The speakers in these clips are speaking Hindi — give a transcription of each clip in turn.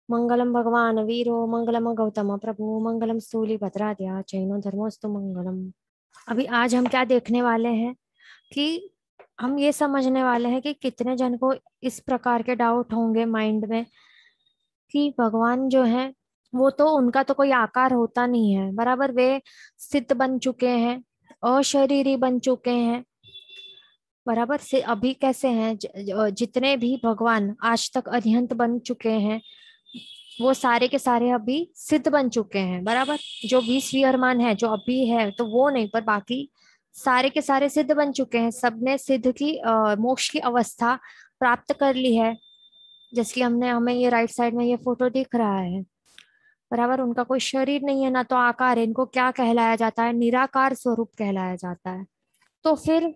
मंगलम भगवान वीरो मंगलम गौतम प्रभु मंगलम स्थूलिभद्राद्या जैनो धर्मोस्तु मंगलम। अभी आज हम क्या देखने वाले हैं कि हम ये समझने वाले हैं कि कितने जन को इस प्रकार के डाउट होंगे माइंड में कि भगवान जो है वो तो उनका तो कोई आकार होता नहीं है, बराबर। वे सिद्ध बन चुके हैं, अशरीरी बन चुके हैं, बराबर से। अभी कैसे हैं जितने भी भगवान आज तक अरिहंत बन चुके हैं वो सारे के सारे अभी सिद्ध बन चुके हैं, बराबर। जो 20 विहरमान है जो अभी है तो वो नहीं, पर बाकी सारे के सारे सिद्ध बन चुके हैं। सबने सिद्ध की मोक्ष की अवस्था प्राप्त कर ली है। जैसे कि हमने हमें ये राइट साइड में ये फोटो दिख रहा है, बराबर। उनका कोई शरीर नहीं है ना तो आकार है। इनको क्या कहलाया जाता है? निराकार स्वरूप कहलाया जाता है। तो फिर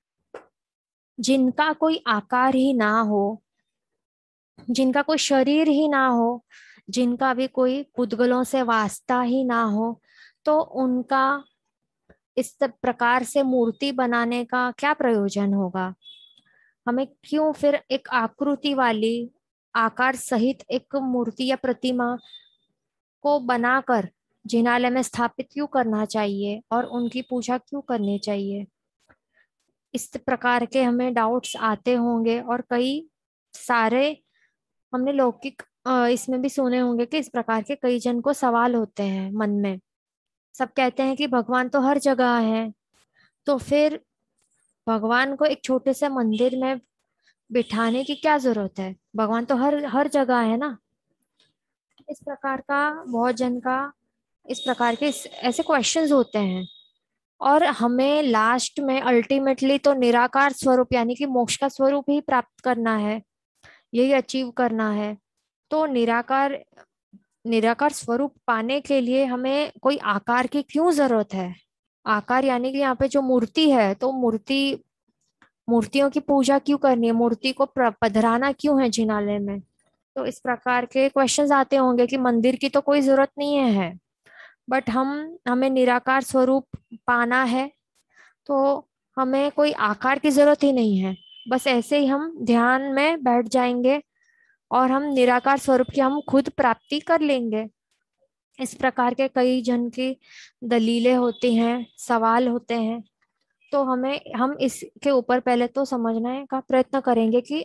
जिनका कोई आकार ही ना हो, जिनका कोई शरीर ही ना हो, जिनका भी कोई पुद्गलों से वास्ता ही ना हो, तो उनका इस प्रकार से मूर्ति बनाने का क्या प्रयोजन होगा? हमें क्यों फिर एक आकृति वाली, आकार सहित एक मूर्ति या प्रतिमा को बनाकर जिनालय में स्थापित क्यों करना चाहिए और उनकी पूजा क्यों करनी चाहिए? इस प्रकार के हमें डाउट्स आते होंगे। और कई सारे हमने लौकिक इसमें भी सुने होंगे कि इस प्रकार के कई जन को सवाल होते हैं मन में। सब कहते हैं कि भगवान तो हर जगह है, तो फिर भगवान को एक छोटे से मंदिर में बिठाने की क्या जरूरत है? भगवान तो हर हर जगह है ना। इस प्रकार का बहुत जन का इस प्रकार के ऐसे क्वेश्चंस होते हैं। और हमें लास्ट में अल्टीमेटली तो निराकार स्वरूप यानी कि मोक्ष का स्वरूप ही प्राप्त करना है, यही अचीव करना है। तो निराकार निराकार स्वरूप पाने के लिए हमें कोई आकार की क्यों जरूरत है? आकार यानी कि यहाँ पे जो मूर्ति है, तो मूर्तियों की पूजा क्यों करनी है? मूर्ति को पधराना क्यों है जिनालय में? तो इस प्रकार के क्वेश्चंस आते होंगे कि मंदिर की तो कोई जरूरत नहीं है, बट हमें निराकार स्वरूप पाना है, तो हमें कोई आकार की जरूरत ही नहीं है। बस ऐसे ही हम ध्यान में बैठ जाएंगे और हम निराकार स्वरूप की हम खुद प्राप्ति कर लेंगे। इस प्रकार के कई जन की दलीलें होती हैं, सवाल होते हैं। तो हम इसके ऊपर पहले तो समझने का प्रयत्न करेंगे कि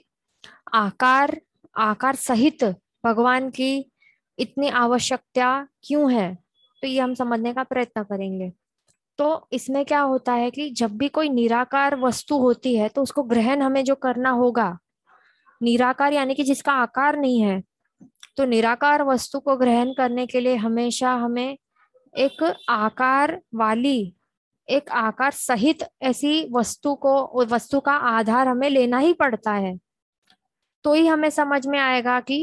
आकार आकार सहित भगवान की इतनी आवश्यकता क्यों है। तो ये हम समझने का प्रयत्न करेंगे। तो इसमें क्या होता है कि जब भी कोई निराकार वस्तु होती है तो उसको ग्रहण हमें जो करना होगा, निराकार यानी कि जिसका आकार नहीं है, तो निराकार वस्तु को ग्रहण करने के लिए हमेशा हमें एक आकार वाली, एक आकार सहित ऐसी वस्तु का आधार हमें लेना ही पड़ता है। तो ही हमें समझ में आएगा कि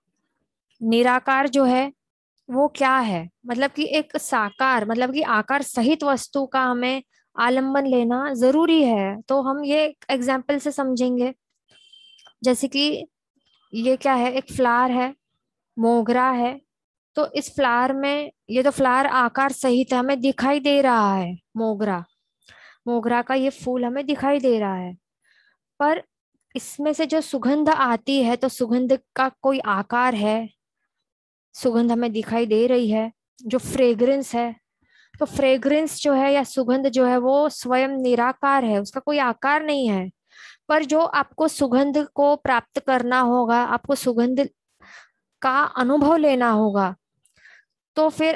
निराकार जो है वो क्या है। मतलब कि एक साकार मतलब कि आकार सहित वस्तु का हमें आलंबन लेना जरूरी है। तो हम ये एग्जाम्पल से समझेंगे। जैसे कि ये क्या है? एक फ्लावर है, मोगरा है। तो इस फ्लावर में ये तो फ्लावर आकार सहित है, हमें दिखाई दे रहा है। मोगरा मोगरा का ये फूल हमें दिखाई दे रहा है, पर इसमें से जो सुगंध आती है तो सुगंध का कोई आकार है, सुगंध हमें दिखाई दे रही है। जो फ्रेग्रेंस है, तो फ्रेग्रेंस जो है या सुगंध जो है वो स्वयं निराकार है, उसका कोई आकार नहीं है। पर जो आपको सुगंध को प्राप्त करना होगा, आपको सुगंध का अनुभव लेना होगा, तो फिर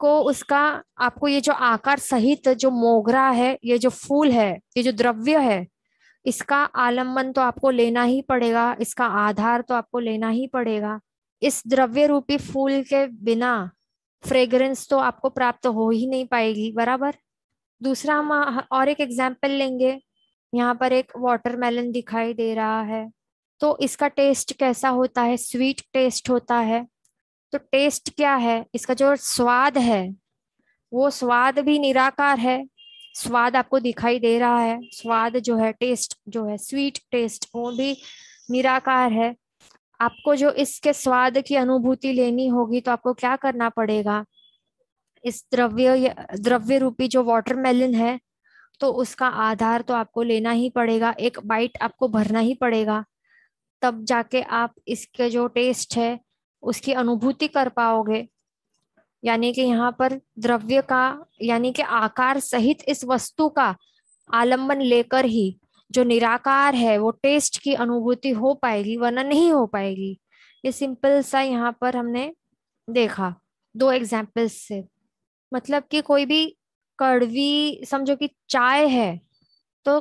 आपको ये जो आकार सहित जो मोगरा है, ये जो फूल है, ये जो द्रव्य है, इसका आलम्बन तो आपको लेना ही पड़ेगा, इसका आधार तो आपको लेना ही पड़ेगा। इस द्रव्य रूपी फूल के बिना फ्रेग्रेंस तो आपको प्राप्त हो ही नहीं पाएगी, बराबर। दूसरा हम और एक एग्जाम्पल लेंगे। यहाँ पर एक वाटरमेलन दिखाई दे रहा है, तो इसका टेस्ट कैसा होता है? स्वीट टेस्ट होता है। तो टेस्ट क्या है? इसका जो स्वाद है वो स्वाद भी निराकार है। स्वाद आपको दिखाई दे रहा है, स्वाद जो है, टेस्ट जो है, स्वीट टेस्ट, वो भी निराकार है। आपको जो इसके स्वाद की अनुभूति लेनी होगी तो आपको क्या करना पड़ेगा? इस द्रव्य रूपी जो वाटरमेलन है, तो उसका आधार तो आपको लेना ही पड़ेगा, एक बाइट आपको भरना ही पड़ेगा। तब जाके आप इसके जो टेस्ट है उसकी अनुभूति कर पाओगे। यानी कि यहाँ पर द्रव्य का यानी कि आकार सहित इस वस्तु का आलंबन लेकर ही जो निराकार है वो टेस्ट की अनुभूति हो पाएगी, वरना नहीं हो पाएगी। ये सिंपल सा यहाँ पर हमने देखा दो एग्जाम्पल्स से। मतलब कि कोई भी कड़वी, समझो कि चाय है, तो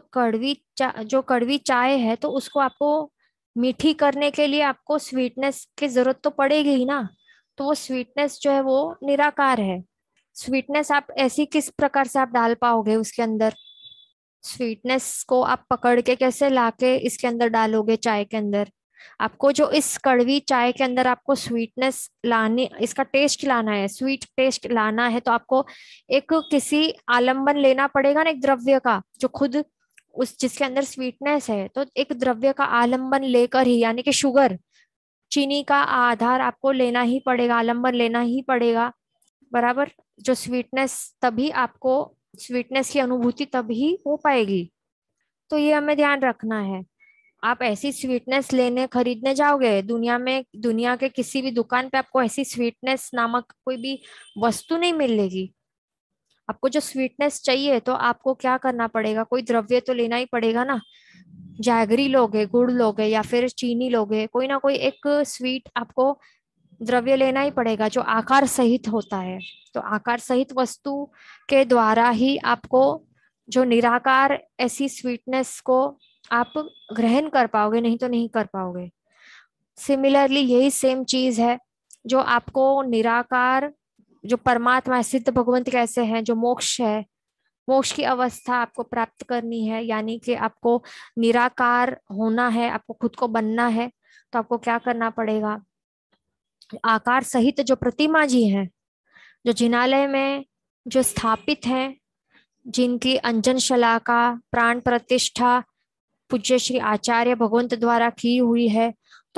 जो कड़वी चाय है तो उसको आपको मीठी करने के लिए आपको स्वीटनेस की जरूरत तो पड़ेगी ही ना। तो वो स्वीटनेस जो है वो निराकार है। स्वीटनेस आप ऐसी किस प्रकार से आप डाल पाओगे उसके अंदर? स्वीटनेस को आप पकड़ के कैसे लाके इसके अंदर डालोगे चाय के अंदर? आपको जो इस कड़वी चाय के अंदर आपको स्वीटनेस लाने, इसका टेस्ट लाना है, स्वीट टेस्ट लाना है, तो आपको एक किसी आलंबन लेना पड़ेगा ना, एक द्रव्य का जो खुद उस जिसके अंदर स्वीटनेस है। तो एक द्रव्य का आलंबन लेकर ही, यानी कि शुगर, चीनी का आधार आपको लेना ही पड़ेगा, आलंबन लेना ही पड़ेगा। बराबर। जो स्वीटनेस, तभी आपको स्वीटनेस की अनुभूति तभी हो पाएगी। तो ये हमें ध्यान रखना है। आप ऐसी स्वीटनेस लेने खरीदने जाओगे दुनिया में, दुनिया के किसी भी दुकान पे आपको ऐसी स्वीटनेस नामक कोई भी वस्तु नहीं मिलेगी। आपको जो स्वीटनेस चाहिए तो आपको क्या करना पड़ेगा, कोई द्रव्य तो लेना ही पड़ेगा ना। जैगरी लोगे, गुड़ लोगे, या फिर चीनी लोगे, कोई ना कोई एक स्वीट आपको द्रव्य लेना ही पड़ेगा जो आकार सहित होता है। तो आकार सहित वस्तु के द्वारा ही आपको जो निराकार ऐसी स्वीटनेस को आप ग्रहण कर पाओगे, नहीं तो नहीं कर पाओगे। सिमिलरली यही सेम चीज है जो आपको निराकार, जो परमात्मा है, सिद्ध भगवंत कैसे हैं, जो मोक्ष है, मोक्ष की अवस्था आपको प्राप्त करनी है, यानी कि आपको निराकार होना है, आपको खुद को बनना है। तो आपको क्या करना पड़ेगा? आकार सहित जो प्रतिमा जी हैं, जो जिनालय में जो स्थापित हैं, जिनकी अंजन शलाका प्राण प्रतिष्ठा पूज्य श्री आचार्य भगवंत द्वारा की हुई है, तो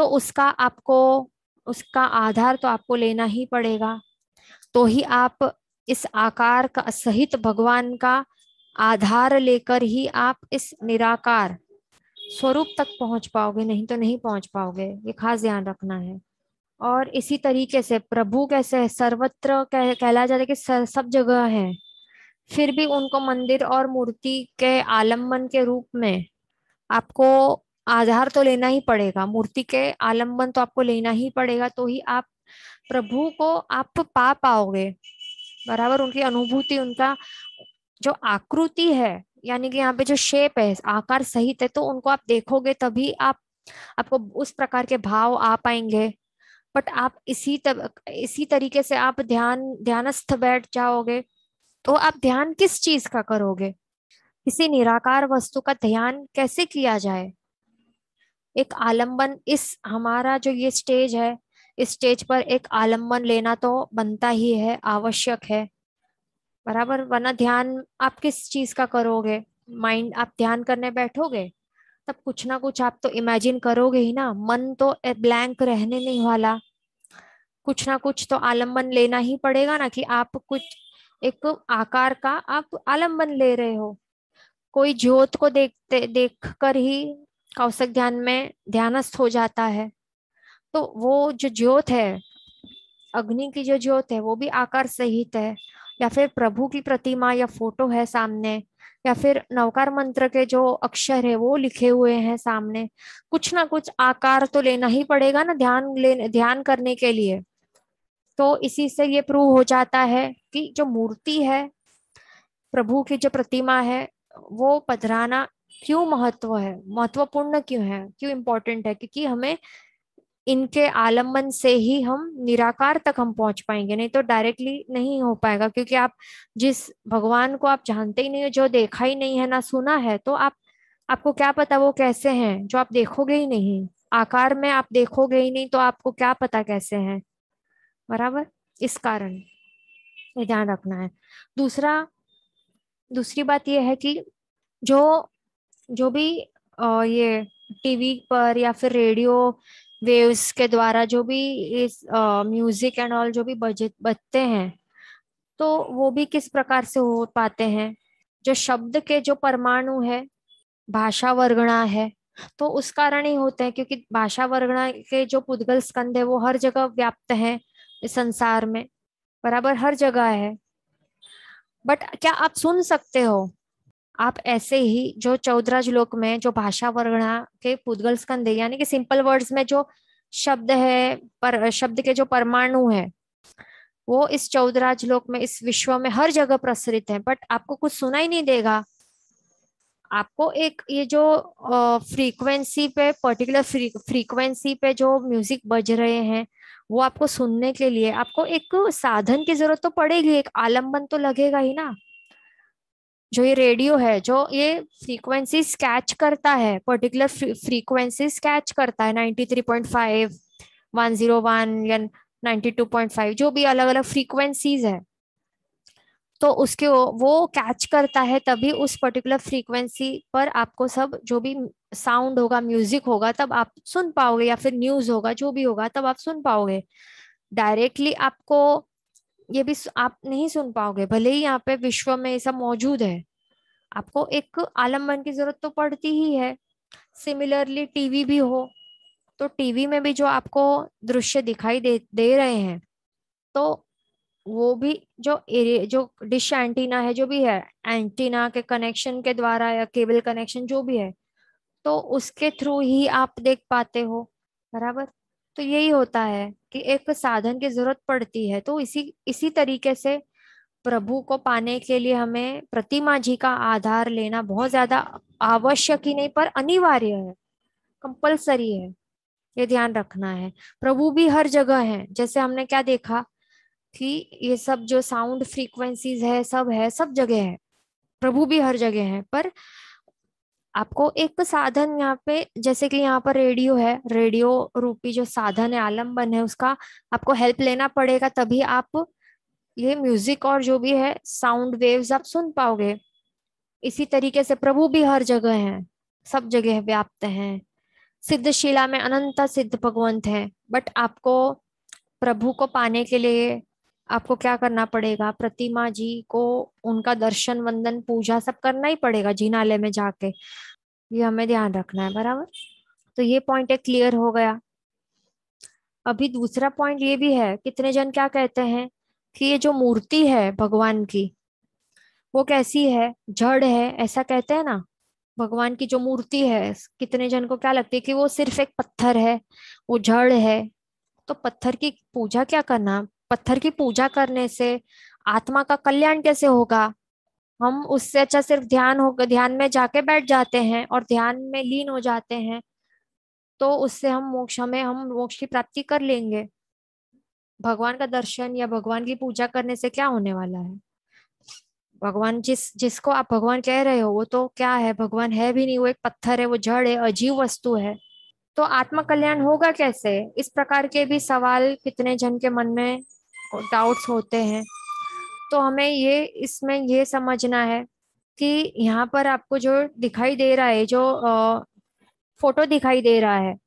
उसका आधार तो आपको लेना ही पड़ेगा। तो ही आप इस आकार का सहित भगवान का आधार लेकर ही आप इस निराकार स्वरूप तक पहुंच पाओगे, नहीं तो नहीं पहुंच पाओगे। ये खास ध्यान रखना है। और इसी तरीके से प्रभु कैसे है, सर्वत्र कहला जाता है कि सब जगह है, फिर भी उनको मंदिर और मूर्ति के आलम्बन के रूप में आपको आधार तो लेना ही पड़ेगा, मूर्ति के आलम्बन तो आपको लेना ही पड़ेगा। तो ही आप प्रभु को आप पा पाओगे। बराबर। उनकी अनुभूति, उनका जो आकृति है, यानी कि यहाँ पे जो शेप है, आकार सहित है, तो उनको आप देखोगे तभी आपको उस प्रकार के भाव आ पाएंगे। बट आप इसी तरीके से आप ध्यानस्थ बैठ जाओगे तो आप ध्यान किस चीज का करोगे? किसी निराकार वस्तु का ध्यान कैसे किया जाए? एक आलंबन, इस हमारा जो ये स्टेज है, इस स्टेज पर एक आलंबन लेना तो बनता ही है, आवश्यक है। बराबर। वरना ध्यान आप किस चीज का करोगे? माइंड, आप ध्यान करने बैठोगे तब कुछ ना कुछ आप तो इमेजिन करोगे ही ना, मन तो ब्लैंक रहने नहीं वाला। कुछ ना कुछ तो आलंबन लेना ही पड़ेगा ना, कि आप कुछ एक आकार का आप आलंबन ले रहे हो। कोई ज्योत को देख कर ही कौशिक ध्यान में ध्यानस्थ हो जाता है। तो वो जो ज्योत है, अग्नि की जो ज्योत है, वो भी आकार सहित है। या फिर प्रभु की प्रतिमा या फोटो है सामने, या फिर नवकार मंत्र के जो अक्षर है वो लिखे हुए हैं सामने। कुछ ना कुछ आकार तो लेना ही पड़ेगा ना ध्यान करने के लिए। तो इसी से ये प्रूव हो जाता है कि जो मूर्ति है, प्रभु की जो प्रतिमा है, वो पधराना क्यों महत्व है, महत्वपूर्ण क्यों है, क्यों इम्पोर्टेंट है? क्योंकि हमें इनके आलम्बन से ही हम निराकार तक हम पहुंच पाएंगे, नहीं तो डायरेक्टली नहीं हो पाएगा। क्योंकि आप जिस भगवान को आप जानते ही नहीं हो, जो देखा ही नहीं है ना सुना है, तो आपको क्या पता वो कैसे हैं, जो आप देखोगे ही नहीं, आकार में आप देखोगे ही नहीं, तो आपको क्या पता कैसे हैं। बराबर। इस कारण ये ध्यान रखना है। दूसरी बात यह है कि जो जो भी ये टीवी पर या फिर रेडियो वेव्स के द्वारा जो भी इस म्यूजिक एंड ऑल जो भी बजते हैं, तो वो भी किस प्रकार से हो पाते हैं? जो शब्द के जो परमाणु है, भाषा वर्गणा है, तो उस कारण ही होते हैं क्योंकि भाषा वर्गणा के जो पुद्गल स्कंद है वो हर जगह व्याप्त है इस संसार में, बराबर हर जगह है। बट क्या आप सुन सकते हो? आप ऐसे ही जो चौदराज लोक में जो भाषा वर्गणा के पुद्गल स्कंद है, यानी कि सिंपल वर्ड्स में जो शब्द है, पर शब्द के जो परमाणु है, वो इस चौदराज लोक में इस विश्व में हर जगह प्रसरित है, बट आपको कुछ सुना ही नहीं देगा। आपको एक ये जो फ्रीक्वेंसी पे, पर्टिकुलर फ्रीक्वेंसी पे जो म्यूजिक बज रहे हैं, वो आपको सुनने के लिए आपको एक साधन की जरूरत तो पड़ेगी, एक आलम्बन तो लगेगा ही ना। जो ये रेडियो है, जो ये फ्रीक्वेंसी कैच करता है, पर्टिकुलर फ्रीक्वेंसी कैच करता है, 93.5, 101 या 92.5, जो भी अलग अलग फ्रीक्वेंसीज है, तो उसके वो कैच करता है, तभी उस पर्टिकुलर फ्रीक्वेंसी पर आपको सब जो भी साउंड होगा, म्यूजिक होगा, तब आप सुन पाओगे, या फिर न्यूज होगा, जो भी होगा, तब आप सुन पाओगे। डायरेक्टली आपको ये भी आप नहीं सुन पाओगे, भले ही यहाँ पे विश्व में ये सब मौजूद है, आपको एक आलम्बन की जरूरत तो पड़ती ही है। सिमिलरली टीवी भी हो, तो टीवी में भी जो आपको दृश्य दिखाई दे रहे हैं, तो वो भी जो जो डिश एंटीना है, जो भी है, एंटीना के कनेक्शन के द्वारा या केबल कनेक्शन जो भी है, तो उसके थ्रू ही आप देख पाते हो, बराबर। तो यही होता है कि एक साधन की जरूरत पड़ती है। तो इसी इसी तरीके से प्रभु को पाने के लिए हमें प्रतिमा जी का आधार लेना बहुत ज्यादा आवश्यक ही नहीं, पर अनिवार्य है, कंपलसरी है, ये ध्यान रखना है। प्रभु भी हर जगह है, जैसे हमने क्या देखा कि ये सब जो साउंड फ्रीक्वेंसीज है, सब है, सब जगह है, प्रभु भी हर जगह है। पर आपको एक साधन यहाँ पे, जैसे कि यहाँ पर रेडियो है, रेडियो रूपी जो साधन है, आलम्बन है, उसका आपको हेल्प लेना पड़ेगा, तभी आप ये म्यूजिक और जो भी है साउंड वेव्स आप सुन पाओगे। इसी तरीके से प्रभु भी हर जगह है, सब जगह व्याप्त हैं। सिद्धशिला में अनंत सिद्ध भगवंत है, बट आपको प्रभु को पाने के लिए आपको क्या करना पड़ेगा? प्रतिमा जी को, उनका दर्शन, वंदन, पूजा सब करना ही पड़ेगा जिनालय में जाके। ये हमें ध्यान रखना है, बराबर। तो ये पॉइंट एक क्लियर हो गया। अभी दूसरा पॉइंट ये भी है, कितने जन क्या कहते हैं कि ये जो मूर्ति है भगवान की, वो कैसी है? जड़ है, ऐसा कहते हैं ना। भगवान की जो मूर्ति है, कितने जन को क्या लगती है कि वो सिर्फ एक पत्थर है, वो जड़ है। तो पत्थर की पूजा क्या करना? पत्थर की पूजा करने से आत्मा का कल्याण कैसे होगा? हम उससे अच्छा सिर्फ ध्यान होगा, ध्यान में जाके बैठ जाते हैं और ध्यान में लीन हो जाते हैं, तो उससे हम मोक्ष की प्राप्ति कर लेंगे। भगवान का दर्शन या भगवान की पूजा करने से क्या होने वाला है? भगवान जिसको आप भगवान कह रहे हो, वो तो क्या है? भगवान है भी नहीं, वो एक पत्थर है, वो जड़ है, अजीब वस्तु है। तो आत्मा कल्याण होगा कैसे? इस प्रकार के भी सवाल कितने जन के मन में डाउट्स होते हैं। तो हमें ये इसमें ये समझना है कि यहाँ पर आपको जो दिखाई दे रहा है, जो फोटो दिखाई दे रहा है,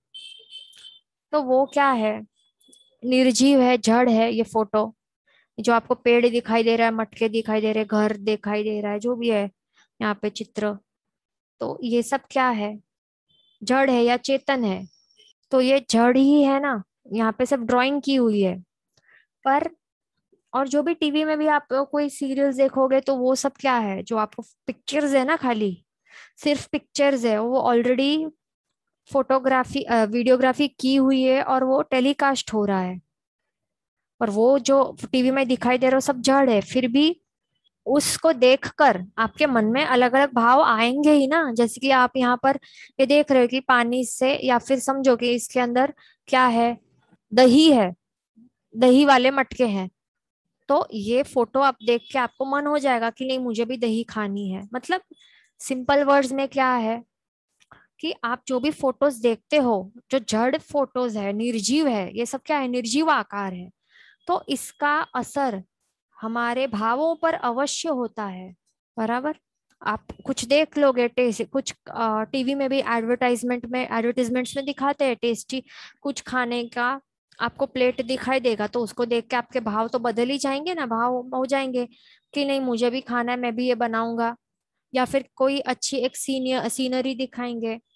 तो वो क्या है? निर्जीव है, जड़ है ये फोटो। जो आपको पेड़ दिखाई दे रहा है, मटके दिखाई दे रहे हैं, घर दिखाई दे रहा है, जो भी है यहाँ पे चित्र, तो ये सब क्या है? जड़ है या चेतन है? तो ये जड़ ही है ना, यहाँ पे सब ड्राइंग की हुई है। पर और जो भी टीवी में भी आप कोई सीरियल्स देखोगे, तो वो सब क्या है? जो आपको पिक्चर्स है ना, खाली सिर्फ पिक्चर्स है, वो ऑलरेडी फोटोग्राफी वीडियोग्राफी की हुई है और वो टेलीकास्ट हो रहा है। और वो जो टीवी में दिखाई दे रहा है, वो सब जड़ है। फिर भी उसको देखकर आपके मन में अलग अलग भाव आएंगे ही ना। जैसे कि आप यहाँ पर ये देख रहे हो कि पानी से, या फिर समझो कि इसके अंदर क्या है? दही है, दही वाले मटके हैं। तो ये फोटो आप देख के आपको मन हो जाएगा कि नहीं, मुझे भी दही खानी है। मतलब सिंपल वर्ड्स में क्या है कि आप जो भी फोटोज देखते हो, जो जड़ फोटोज है, निर्जीव है, ये सब क्या है? निर्जीव आकार है। तो इसका असर हमारे भावों पर अवश्य होता है, बराबर। आप कुछ देख लोगे, टेस्ट कुछ टीवी में भी एडवर्टाइजमेंट्स में दिखाते हैं टेस्टी कुछ खाने का, आपको प्लेट दिखाई देगा, तो उसको देख के आपके भाव तो बदल ही जाएंगे ना, भाव हो जाएंगे कि नहीं, मुझे भी खाना है, मैं भी ये बनाऊंगा। या फिर कोई अच्छी एक सीनियर सीनरी दिखाएंगे,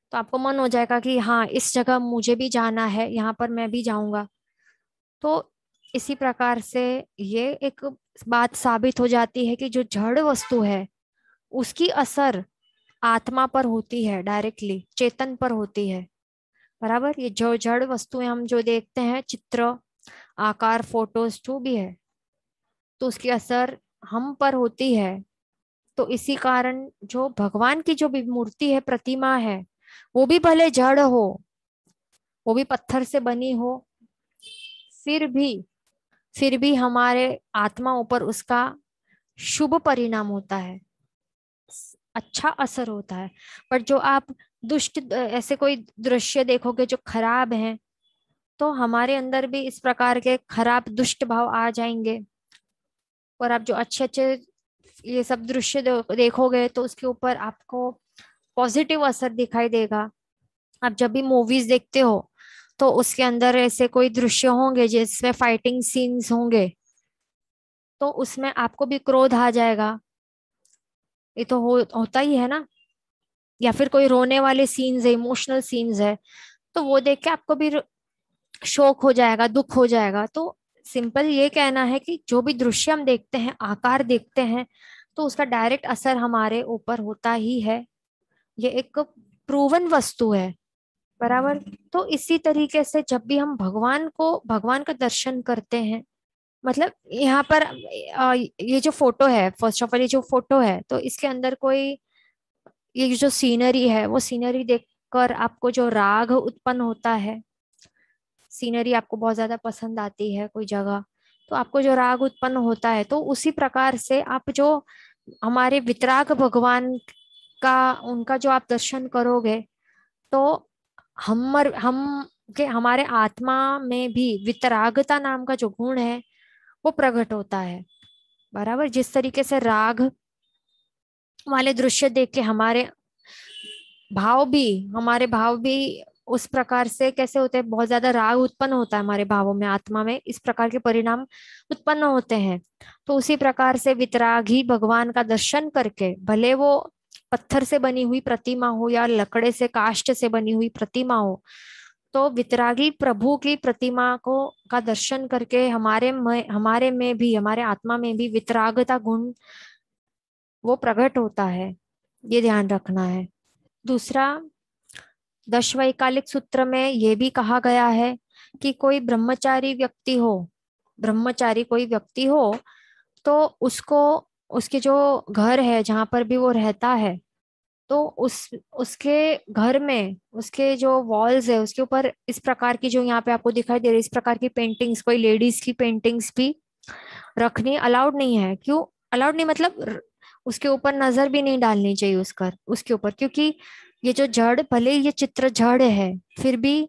तो आपको मन हो जाएगा कि हाँ इस जगह मुझे भी जाना है, यहाँ पर मैं भी जाऊंगा। तो इसी प्रकार से ये एक बात साबित हो जाती है कि जो जड़ वस्तु है उसकी असर आत्मा पर होती है, डायरेक्टली चेतन पर होती है। बराबर, ये जो जड़ वस्तुएं हम जो देखते हैं, चित्र, आकार, फोटोज जो भी है, तो उसकी असर हम पर होती है। तो इसी कारण जो भगवान की जो भी मूर्ति है, प्रतिमा है, वो भी भले जड़ हो, वो भी पत्थर से बनी हो, फिर भी फिर भी हमारे आत्माओं पर उसका शुभ परिणाम होता है, अच्छा असर होता है। पर जो आप दुष्ट ऐसे कोई दृश्य देखोगे जो खराब है, तो हमारे अंदर भी इस प्रकार के खराब दुष्ट भाव आ जाएंगे। और आप जो अच्छे अच्छे ये सब दृश्य देखोगे तो उसके ऊपर आपको पॉजिटिव असर दिखाई देगा। आप जब भी मूवीज देखते हो तो उसके अंदर ऐसे कोई दृश्य होंगे जिसमें फाइटिंग सीन्स होंगे, तो उसमें आपको भी क्रोध आ जाएगा। ये तो होता ही है ना। या फिर कोई रोने वाले सीन्स है, इमोशनल सीन्स है, तो वो देख के आपको भी शोक हो जाएगा, दुख हो जाएगा। तो सिंपल ये कहना है कि जो भी दृश्य हम देखते हैं, आकार देखते हैं, तो उसका डायरेक्ट असर हमारे ऊपर होता ही है। ये एक प्रूवन वस्तु है। बराबर। तो इसी तरीके से जब भी हम भगवान का दर्शन करते हैं, मतलब यहाँ पर ये जो फोटो है, फर्स्ट ऑफ ऑल ये जो फोटो है, तो इसके अंदर कोई ये जो सीनरी है, वो सीनरी देखकर आपको जो राग उत्पन्न होता है, सीनरी आपको बहुत ज्यादा पसंद आती है कोई जगह, तो आपको जो राग उत्पन्न होता है, तो उसी प्रकार से आप जो हमारे वितराग भगवान का उनका जो आप दर्शन करोगे, तो हम के हमारे आत्मा में भी वितरागता नाम का जो गुण है वो प्रकट होता है। बराबर, जिस तरीके से राग वाले दृश्य देख के हमारे भाव भी उस प्रकार से कैसे होते हैं, बहुत ज्यादा राग उत्पन्न होता है हमारे भावों में, आत्मा में इस प्रकार के परिणाम उत्पन्न होते हैं। तो उसी प्रकार से वितरागी भगवान का दर्शन करके, भले वो पत्थर से बनी हुई प्रतिमा हो या लकड़े से काष्ठ से बनी हुई प्रतिमा हो, तो वितरागी प्रभु की प्रतिमा को का दर्शन करके हमारे में भी, हमारे आत्मा में भी वितरागता गुण वो प्रकट होता है। ये ध्यान रखना है। दूसरा, दशवैकालिक सूत्र में ये भी कहा गया है कि कोई ब्रह्मचारी कोई व्यक्ति हो, तो उसको उसके जो घर है जहां पर भी वो रहता है, तो उसके घर में उसके जो वॉल्स है उसके ऊपर इस प्रकार की जो यहाँ पे आपको दिखाई दे रही है, इस प्रकार की पेंटिंग्स, कोई लेडीज की पेंटिंग्स भी रखनी अलाउड नहीं है। क्यों अलाउड नहीं, मतलब उसके ऊपर नजर भी नहीं डालनी चाहिए उसके ऊपर, क्योंकि ये जो जड़, भले ये चित्र जड़ है, फिर भी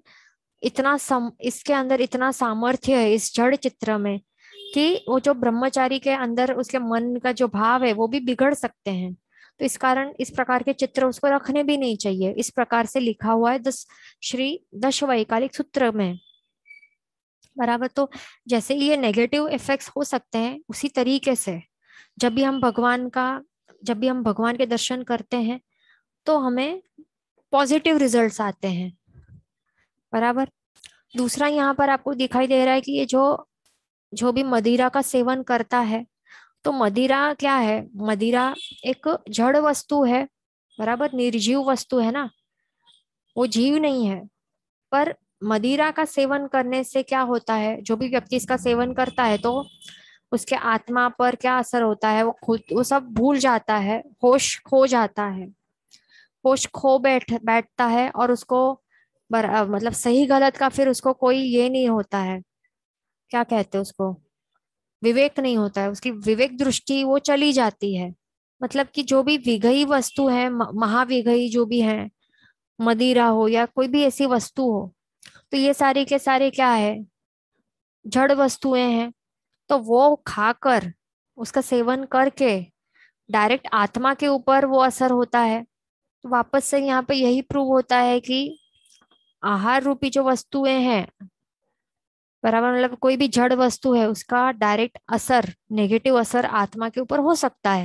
इसके अंदर इतना सामर्थ्य है इस जड़ चित्र में कि वो जो ब्रह्मचारी के अंदर उसके मन का जो भाव है वो भी बिगड़ सकते हैं। तो इस कारण इस प्रकार के चित्र उसको रखने भी नहीं चाहिए। इस प्रकार से लिखा हुआ है श्री दशवैकालिक सूत्र में। बराबर। तो जैसे ये नेगेटिव इफेक्ट्स हो सकते हैं, उसी तरीके से जब भी हम भगवान का जब भी हम भगवान के दर्शन करते हैं, तो हमें पॉजिटिव रिजल्ट्स आते हैं। बराबर। दूसरा, यहाँ पर आपको दिखाई दे रहा है कि ये जो जो भी मदिरा का सेवन करता है, तो मदिरा क्या है, मदिरा एक जड़ वस्तु है। बराबर, निर्जीव वस्तु है ना, वो जीव नहीं है। पर मदिरा का सेवन करने से क्या होता है, जो भी व्यक्ति इसका सेवन करता है, तो उसके आत्मा पर क्या असर होता है, वो सब भूल जाता है, होश खो जाता है, होश खो बैठता है, और उसको मतलब सही गलत का फिर उसको कोई ये नहीं होता है, क्या कहते हैं उसको, विवेक नहीं होता है, उसकी विवेक दृष्टि वो चली जाती है। मतलब कि जो भी विघई वस्तु है, महाविघई जो भी है, मदिरा हो या कोई भी ऐसी वस्तु हो, तो ये सारे के सारे क्या है, जड़ वस्तुएं हैं। तो वो खाकर, उसका सेवन करके डायरेक्ट आत्मा के ऊपर वो असर होता है। तो वापस से यहाँ पे यही प्रूव होता है कि आहार रूपी जो वस्तुएं हैं, बराबर, मतलब कोई भी जड़ वस्तु है, उसका डायरेक्ट असर, नेगेटिव असर आत्मा के ऊपर हो सकता है।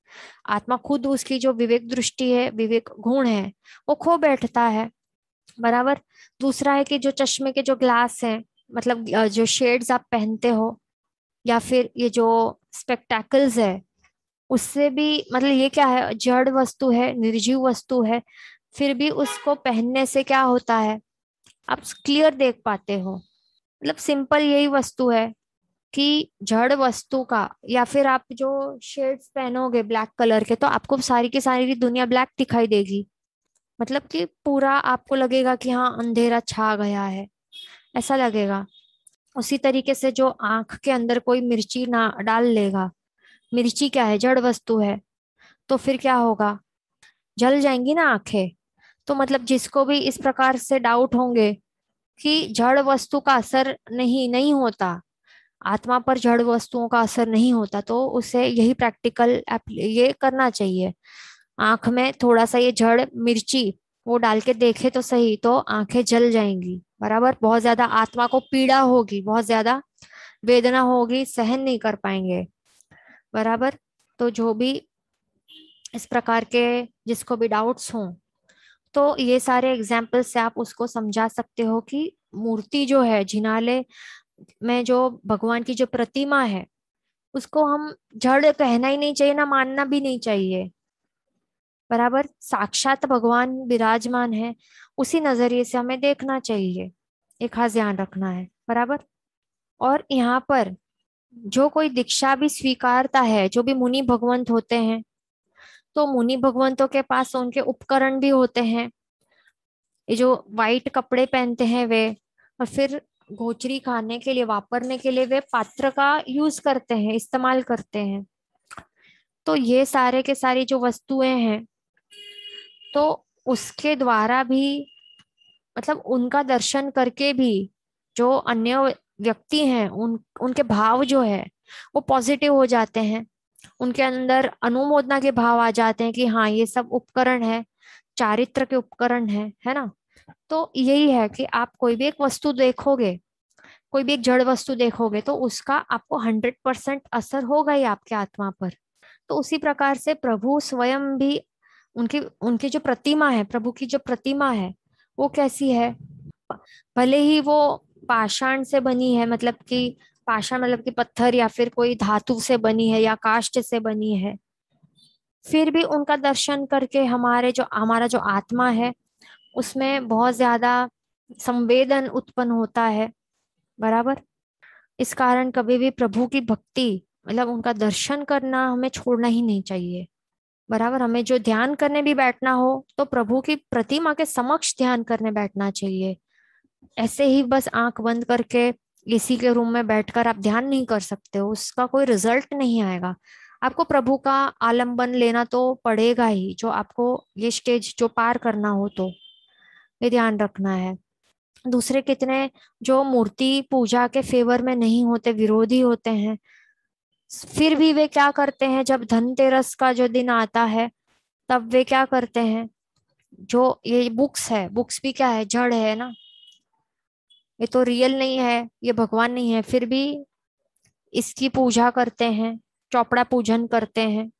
आत्मा खुद उसकी जो विवेक दृष्टि है, विवेक गुण है, वो खो बैठता है। बराबर। दूसरा है कि जो चश्मे के जो ग्लास हैं, मतलब जो शेड्स आप पहनते हो, या फिर ये जो स्पेक्टेकल्स है, उससे भी मतलब ये क्या है, जड़ वस्तु है, निर्जीव वस्तु है, फिर भी उसको पहनने से क्या होता है, आप क्लियर देख पाते हो। मतलब सिंपल यही वस्तु है कि जड़ वस्तु का, या फिर आप जो शेड्स पहनोगे ब्लैक कलर के, तो आपको सारी की सारी दुनिया ब्लैक दिखाई देगी। मतलब कि पूरा आपको लगेगा कि हाँ अंधेरा छा गया है, ऐसा लगेगा। उसी तरीके से जो आंख के अंदर कोई मिर्ची ना डाल लेगा, मिर्ची क्या है, जड़ वस्तु है, तो फिर क्या होगा, जल जाएंगी ना आंखें। तो मतलब जिसको भी इस प्रकार से डाउट होंगे कि जड़ वस्तु का असर नहीं नहीं होता, आत्मा पर जड़ वस्तुओं का असर नहीं होता, तो उसे यही प्रैक्टिकल ये करना चाहिए। आंख में थोड़ा सा ये जड़ मिर्ची वो डाल के देखे तो सही, तो आंखें जल जाएंगी। बराबर। बहुत ज्यादा आत्मा को पीड़ा होगी, बहुत ज्यादा वेदना होगी, सहन नहीं कर पाएंगे। बराबर। तो जो भी इस प्रकार के जिसको भी डाउट्स हों, तो ये सारे एग्जाम्पल से आप उसको समझा सकते हो कि मूर्ति जो है, जिनालय में जो भगवान की जो प्रतिमा है, उसको हम जड़ कहना ही नहीं चाहिए, ना मानना भी नहीं चाहिए। बराबर। साक्षात भगवान विराजमान है, उसी नजरिए से हमें देखना चाहिए। एक खास ध्यान रखना है। बराबर। और यहाँ पर जो कोई दीक्षा भी स्वीकारता है, जो भी मुनि भगवंत होते हैं, तो मुनि भगवंतों के पास उनके उपकरण भी होते हैं। ये जो वाइट कपड़े पहनते हैं वे, और फिर गोचरी खाने के लिए, वापरने के लिए वे पात्र का यूज करते हैं, इस्तेमाल करते हैं। तो ये सारे के सारी जो वस्तुएं हैं, तो उसके द्वारा भी, मतलब उनका दर्शन करके भी जो अन्य व्यक्ति हैं, उनके भाव जो है वो पॉजिटिव हो जाते हैं। उनके अंदर अनुमोदना के भाव आ जाते हैं कि हाँ ये सब उपकरण है, चारित्र के उपकरण है ना। तो यही है कि आप कोई भी एक वस्तु देखोगे, कोई भी एक जड़ वस्तु देखोगे, तो उसका आपको 100% असर होगा ही आपके आत्मा पर। तो उसी प्रकार से प्रभु स्वयं भी, उनकी उनकी जो प्रतिमा है, प्रभु की जो प्रतिमा है, वो कैसी है, भले ही वो पाषाण से बनी है, मतलब कि पाषाण मतलब कि पत्थर या फिर कोई धातु से बनी है या काष्ठ से बनी है, फिर भी उनका दर्शन करके हमारा जो आत्मा है, उसमें बहुत ज्यादा संवेदन उत्पन्न होता है। बराबर। इस कारण कभी भी प्रभु की भक्ति, मतलब उनका दर्शन करना हमें छोड़ना ही नहीं चाहिए। बराबर। हमें जो ध्यान करने भी बैठना हो, तो प्रभु की प्रतिमा के समक्ष ध्यान करने बैठना चाहिए। ऐसे ही बस आंख बंद करके एसी के रूम में बैठकर आप ध्यान नहीं कर सकते हो, उसका कोई रिजल्ट नहीं आएगा। आपको प्रभु का आलंबन लेना तो पड़ेगा ही, जो आपको ये स्टेज जो पार करना हो, तो ये ध्यान रखना है। दूसरे कितने जो मूर्ति पूजा के फेवर में नहीं होते, विरोधी होते हैं, फिर भी वे क्या करते हैं, जब धनतेरस का जो दिन आता है, तब वे क्या करते हैं, जो ये बुक्स है, बुक्स भी क्या है, जड़ है ना, ये तो रियल नहीं है, ये भगवान नहीं है, फिर भी इसकी पूजा करते हैं, चौपड़ा पूजन करते हैं।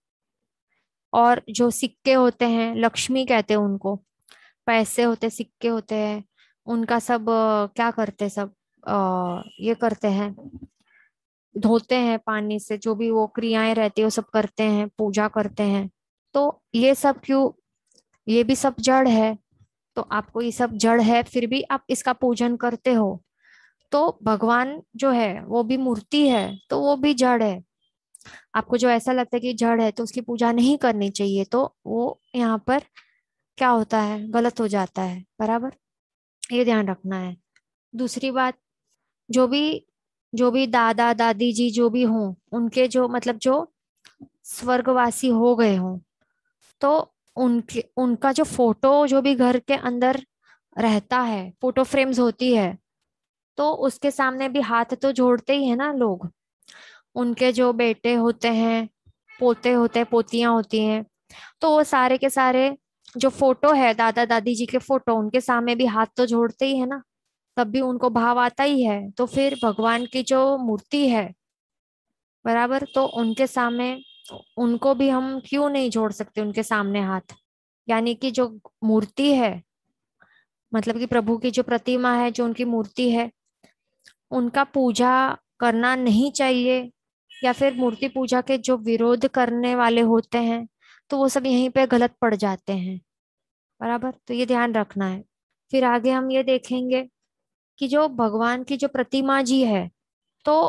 और जो सिक्के होते हैं, लक्ष्मी कहते हैं उनको, पैसे होते, सिक्के होते हैं, उनका सब क्या करते, सब ये करते हैं, धोते हैं पानी से, जो भी वो क्रियाएं रहती है वो सब करते हैं, पूजा करते हैं। तो ये सब क्यों, ये भी सब जड़ है। तो आपको ये सब जड़ है, फिर भी आप इसका पूजन करते हो, तो भगवान जो है वो भी मूर्ति है, तो वो भी जड़ है। आपको जो ऐसा लगता है कि जड़ है तो उसकी पूजा नहीं करनी चाहिए, तो वो यहाँ पर क्या होता है, गलत हो जाता है। बराबर। ये ध्यान रखना है। दूसरी बात, जो भी जो भी दादा दादी जी जो भी हों, उनके जो मतलब जो स्वर्गवासी हो गए हों, तो उनके उनका जो फोटो जो भी घर के अंदर रहता है, फोटो फ्रेम्स होती है, तो उसके सामने भी हाथ तो जोड़ते ही है ना लोग। उनके जो बेटे होते हैं, पोते होते हैं, पोतियां होती हैं, तो वो सारे के सारे जो फोटो है दादा दादी जी के फोटो, उनके सामने भी हाथ तो जोड़ते ही है ना, तब भी उनको भाव आता ही है। तो फिर भगवान की जो मूर्ति है, बराबर, तो उनके सामने उनको भी हम क्यों नहीं जोड़ सकते उनके सामने हाथ। यानी कि जो मूर्ति है, मतलब कि प्रभु की जो प्रतिमा है, जो उनकी मूर्ति है, उनका पूजा करना नहीं चाहिए, या फिर मूर्ति पूजा के जो विरोध करने वाले होते हैं तो वो सब यहीं पे गलत पड़ जाते हैं। बराबर, तो ये ध्यान रखना है। फिर आगे हम ये देखेंगे कि जो भगवान की जो प्रतिमा जी है, तो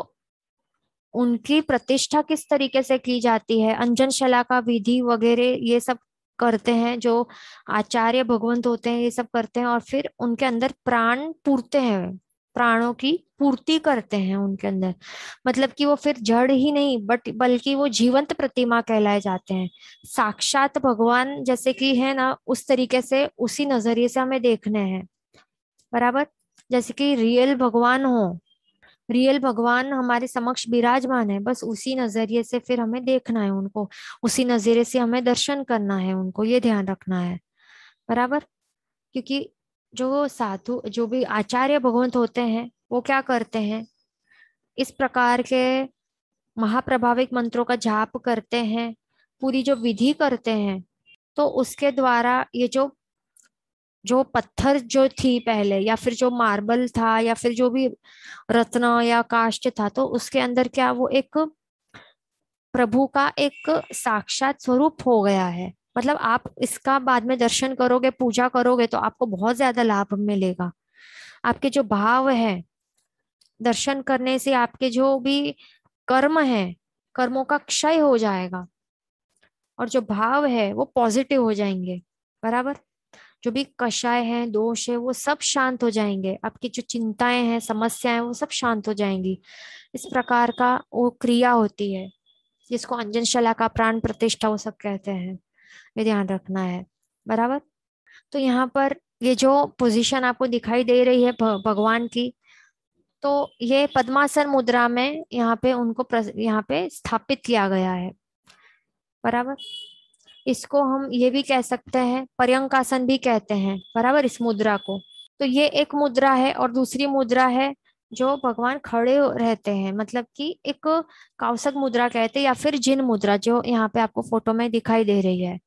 उनकी प्रतिष्ठा किस तरीके से की जाती है, अंजन शला का विधि वगैरह ये सब करते हैं, जो आचार्य भगवंत होते हैं ये सब करते हैं, और फिर उनके अंदर प्राण पूरते हैं, प्राणों की पूर्ति करते हैं उनके अंदर। मतलब कि वो फिर जड़ ही नहीं बट बल्कि वो जीवंत प्रतिमा कहलाए जाते हैं, साक्षात भगवान जैसे कि है ना, उस तरीके से उसी नजरिए से हमें देखने हैं। बराबर, जैसे कि रियल भगवान हो, रियल भगवान हमारे समक्ष विराजमान है, बस उसी नजरिए से फिर हमें देखना है उनको, उसी नजरिए से हमें दर्शन करना है उनको, ये ध्यान रखना है। बराबर, क्योंकि जो साधु जो भी आचार्य भगवंत होते हैं वो क्या करते हैं, इस प्रकार के महाप्रभाविक मंत्रों का जाप करते हैं, पूरी जो विधि करते हैं, तो उसके द्वारा ये जो जो पत्थर जो थी पहले, या फिर जो मार्बल था, या फिर जो भी रत्न या काष्ठ था, तो उसके अंदर क्या वो एक प्रभु का एक साक्षात स्वरूप हो गया है। मतलब आप इसका बाद में दर्शन करोगे, पूजा करोगे, तो आपको बहुत ज्यादा लाभ मिलेगा। आपके जो भाव है, दर्शन करने से आपके जो भी कर्म है, कर्मों का क्षय हो जाएगा, और जो भाव है वो पॉजिटिव हो जाएंगे। बराबर, जो भी कषाय है, दोष है, वो सब शांत हो जाएंगे, आपकी जो चिंताएं हैं, समस्याएं हैं, वो सब शांत हो जाएंगी। इस प्रकार का वो क्रिया होती है, जिसको अंजन शला का प्राण प्रतिष्ठा वो सब कहते हैं। ये ध्यान रखना है। बराबर, तो यहाँ पर ये जो पोजीशन आपको दिखाई दे रही है भगवान की, तो ये पद्मासन मुद्रा में यहाँ पे उनको यहाँ पे स्थापित किया गया है। बराबर, इसको हम ये भी कह सकते हैं, पर्यंकासन भी कहते हैं। बराबर, इस मुद्रा को, तो ये एक मुद्रा है, और दूसरी मुद्रा है जो भगवान खड़े रहते हैं, मतलब कि एक कौशक मुद्रा कहते हैं, या फिर जिन मुद्रा जो यहाँ पे आपको फोटो में दिखाई दे रही है।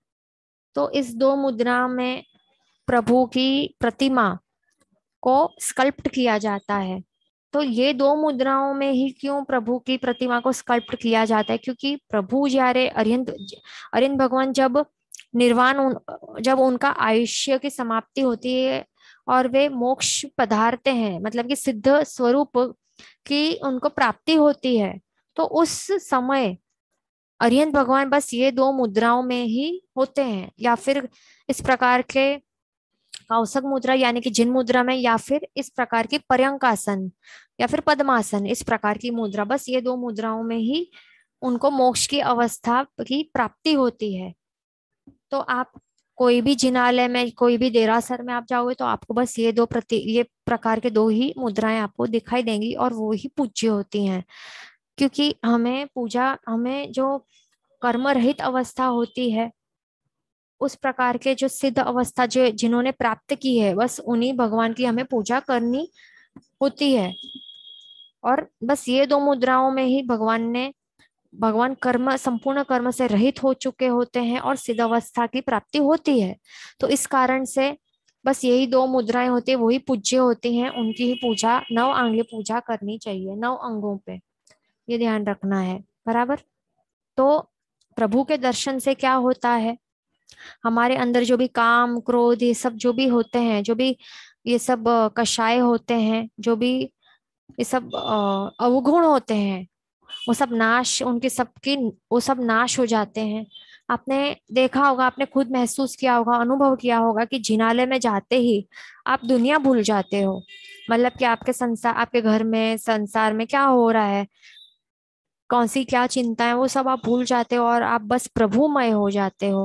तो इस दो मुद्रा में प्रभु की प्रतिमा को स्कल्प्ट किया जाता है। तो ये दो मुद्राओं में ही क्यों प्रभु की प्रतिमा को स्कल्प्ट किया जाता है, क्योंकि प्रभु जारे अरिहंत अरिहंत भगवान जब निर्वाण जब उनका आयुष्य की समाप्ति होती है और वे मोक्ष पधारते हैं, मतलब कि सिद्ध स्वरूप की उनको प्राप्ति होती है, तो उस समय अरिहंत भगवान बस ये दो मुद्राओं में ही होते हैं, या फिर इस प्रकार के कौशक मुद्रा यानी कि जिन मुद्रा में, या फिर इस प्रकार की पर्यंकासन या फिर पद्मासन, इस प्रकार की मुद्रा, बस ये दो मुद्राओं में ही उनको मोक्ष की अवस्था की प्राप्ति होती है। तो आप कोई भी जिनालय में, कोई भी देरासर में आप जाओगे तो आपको बस ये प्रकार के दो ही मुद्राएं आपको दिखाई देंगी, और वो ही पूज्य होती हैं। क्योंकि हमें जो कर्म रहित अवस्था होती है, उस प्रकार के जो सिद्ध अवस्था जो जिन्होंने प्राप्त की है, बस उन्हीं भगवान की हमें पूजा करनी होती है। और बस ये दो मुद्राओं में ही भगवान कर्म संपूर्ण कर्म से रहित हो चुके होते हैं और सिद्ध अवस्था की प्राप्ति होती है। तो इस कारण से बस यही दो मुद्राएं होती है, वही पूज्य होती हैं, उनकी ही पूजा, 9 अंगीय पूजा करनी चाहिए, 9 अंगों पे, ये ध्यान रखना है। बराबर, तो प्रभु के दर्शन से क्या होता है, हमारे अंदर जो भी काम क्रोध ये सब जो भी होते हैं, जो भी ये सब कषाय होते हैं, जो भी ये सब अवगुण होते हैं, वो सब नाश, उनके सबकी वो सब नाश हो जाते हैं। आपने देखा होगा, आपने खुद महसूस किया होगा, अनुभव किया होगा कि जिनालय में जाते ही आप दुनिया भूल जाते हो। मतलब कि आपके संसार, आपके घर में, संसार में क्या हो रहा है, कौन सी क्या चिंता है, वो सब आप भूल जाते हो, और आप बस प्रभुमय हो जाते हो।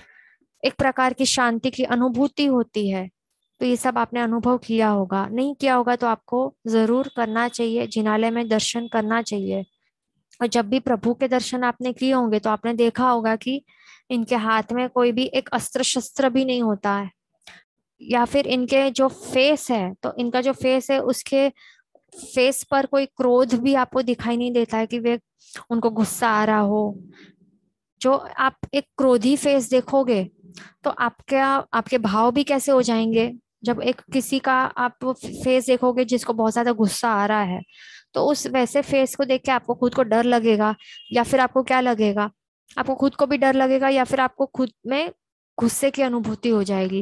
एक प्रकार की शांति की अनुभूति होती है। तो ये सब आपने अनुभव किया होगा, नहीं किया होगा तो आपको जरूर करना चाहिए, जिनालय में दर्शन करना चाहिए। और जब भी प्रभु के दर्शन आपने किए होंगे तो आपने देखा होगा कि इनके हाथ में कोई भी एक अस्त्र शस्त्र भी नहीं होता है, या फिर इनके जो फेस है, तो इनका जो फेस है उसके फेस पर कोई क्रोध भी आपको दिखाई नहीं देता है कि वे उनको गुस्सा आ रहा हो। जो आप एक क्रोधी फेस देखोगे तो आपके भाव भी कैसे हो जाएंगे। जब एक किसी का आप फेस देखोगे जिसको बहुत ज्यादा गुस्सा आ रहा है, तो उस वैसे फेस को देख के आपको खुद को डर लगेगा, या फिर आपको क्या लगेगा, आपको खुद को भी डर लगेगा, या फिर आपको खुद में गुस्से की अनुभूति हो जाएगी।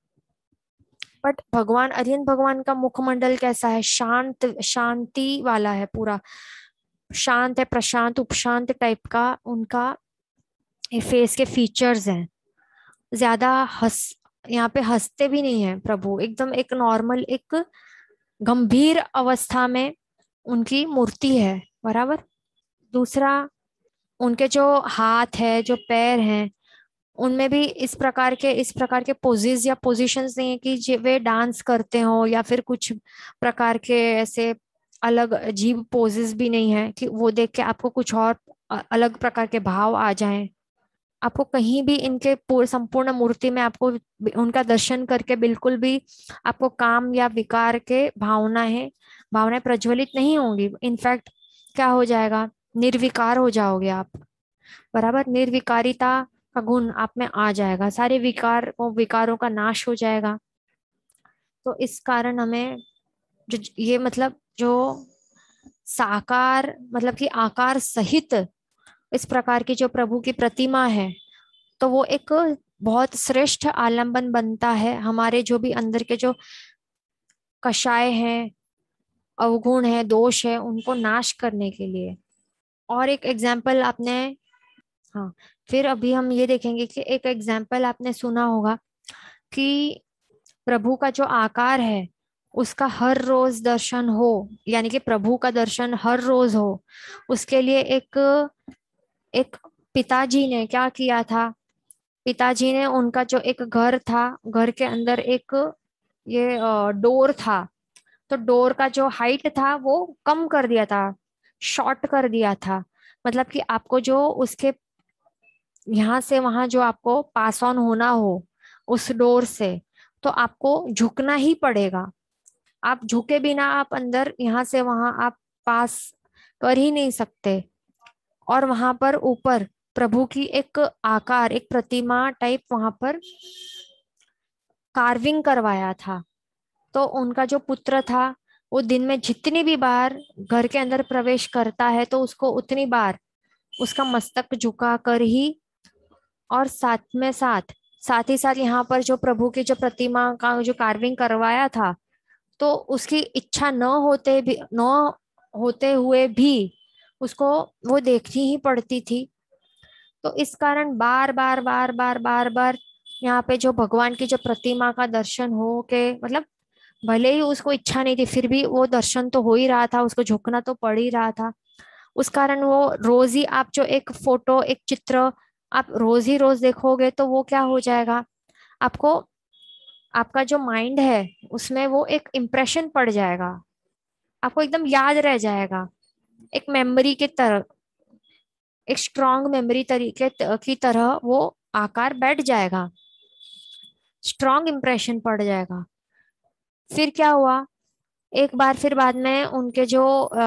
बट भगवान अरियन भगवान का मुखमंडल कैसा है, शांत शांति वाला है, पूरा शांत है, प्रशांत उपशांत टाइप का उनका फेस के फीचर्स हैं। ज्यादा हंस यहाँ पे हंसते भी नहीं है प्रभु, एकदम एक नॉर्मल एक गंभीर अवस्था में उनकी मूर्ति है, बराबर। दूसरा, उनके जो हाथ है जो पैर हैं, उनमें भी इस प्रकार के पोजेज या पोजीशंस नहीं है कि वे डांस करते हो, या फिर कुछ प्रकार के ऐसे अलग अजीब पोजेस भी नहीं है कि वो देख के आपको कुछ और अलग प्रकार के भाव आ जाएं। आपको कहीं भी इनके पूर्ण संपूर्ण मूर्ति में आपको उनका दर्शन करके बिल्कुल भी आपको काम या विकार के भावनाएं प्रज्वलित नहीं होंगी। इनफैक्ट क्या हो जाएगा, निर्विकार हो जाओगे आप, बराबर। निर्विकारिता का गुण आप में आ जाएगा, सारे विकारों का नाश हो जाएगा। तो इस कारण हमें जो ये मतलब जो साकार मतलब कि आकार सहित इस प्रकार की जो प्रभु की प्रतिमा है, तो वो एक बहुत श्रेष्ठ आलंबन बनता है हमारे जो भी अंदर के जो कषाय हैं, अवगुण है, दोष है, उनको नाश करने के लिए। और एक एग्जाम्पल आपने, हाँ, फिर अभी हम ये देखेंगे कि एक एग्जाम्पल आपने सुना होगा कि प्रभु का जो आकार है उसका हर रोज दर्शन हो, यानी कि प्रभु का दर्शन हर रोज हो, उसके लिए एक एक पिताजी ने क्या किया था। पिताजी ने उनका जो एक घर था, घर के अंदर एक ये डोर था, तो डोर का जो हाइट था वो कम कर दिया था, शॉर्ट कर दिया था। मतलब कि आपको जो उसके यहाँ से वहां जो आपको पास ऑन होना हो उस डोर से, तो आपको झुकना ही पड़ेगा। आप झुके बिना आप अंदर यहाँ से वहां आप पास कर ही नहीं सकते। और वहां पर ऊपर प्रभु की एक आकार, एक प्रतिमा टाइप वहां पर कार्विंग करवाया था। तो उनका जो पुत्र था वो दिन में जितनी भी बार घर के अंदर प्रवेश करता है तो उसको उतनी बार उसका मस्तक झुका कर ही, और साथ ही साथ यहाँ पर जो प्रभु की जो प्रतिमा का जो कार्विंग करवाया था, तो उसकी इच्छा न होते हुए भी उसको वो देखनी ही पड़ती थी। तो इस कारण बार बार बार बार बार बार यहाँ पे जो भगवान की जो प्रतिमा का दर्शन हो के मतलब भले ही उसको इच्छा नहीं थी फिर भी वो दर्शन तो हो ही रहा था, उसको झुकना तो पड़ ही रहा था। उस कारण वो रोज ही आप जो एक फोटो एक चित्र आप रोज ही रोज देखोगे तो वो क्या हो जाएगा, आपको आपका जो माइंड है उसमें वो एक इम्प्रेशन पड़ जाएगा, आपको एकदम याद रह जाएगा। एक मेमोरी के तरह, एक स्ट्रॉन्ग मेमोरी तरीके की तरह वो आकार बैठ जाएगा, स्ट्रॉन्ग इम्प्रेशन पड़ जाएगा। फिर क्या हुआ, एक बार फिर बाद में उनके जो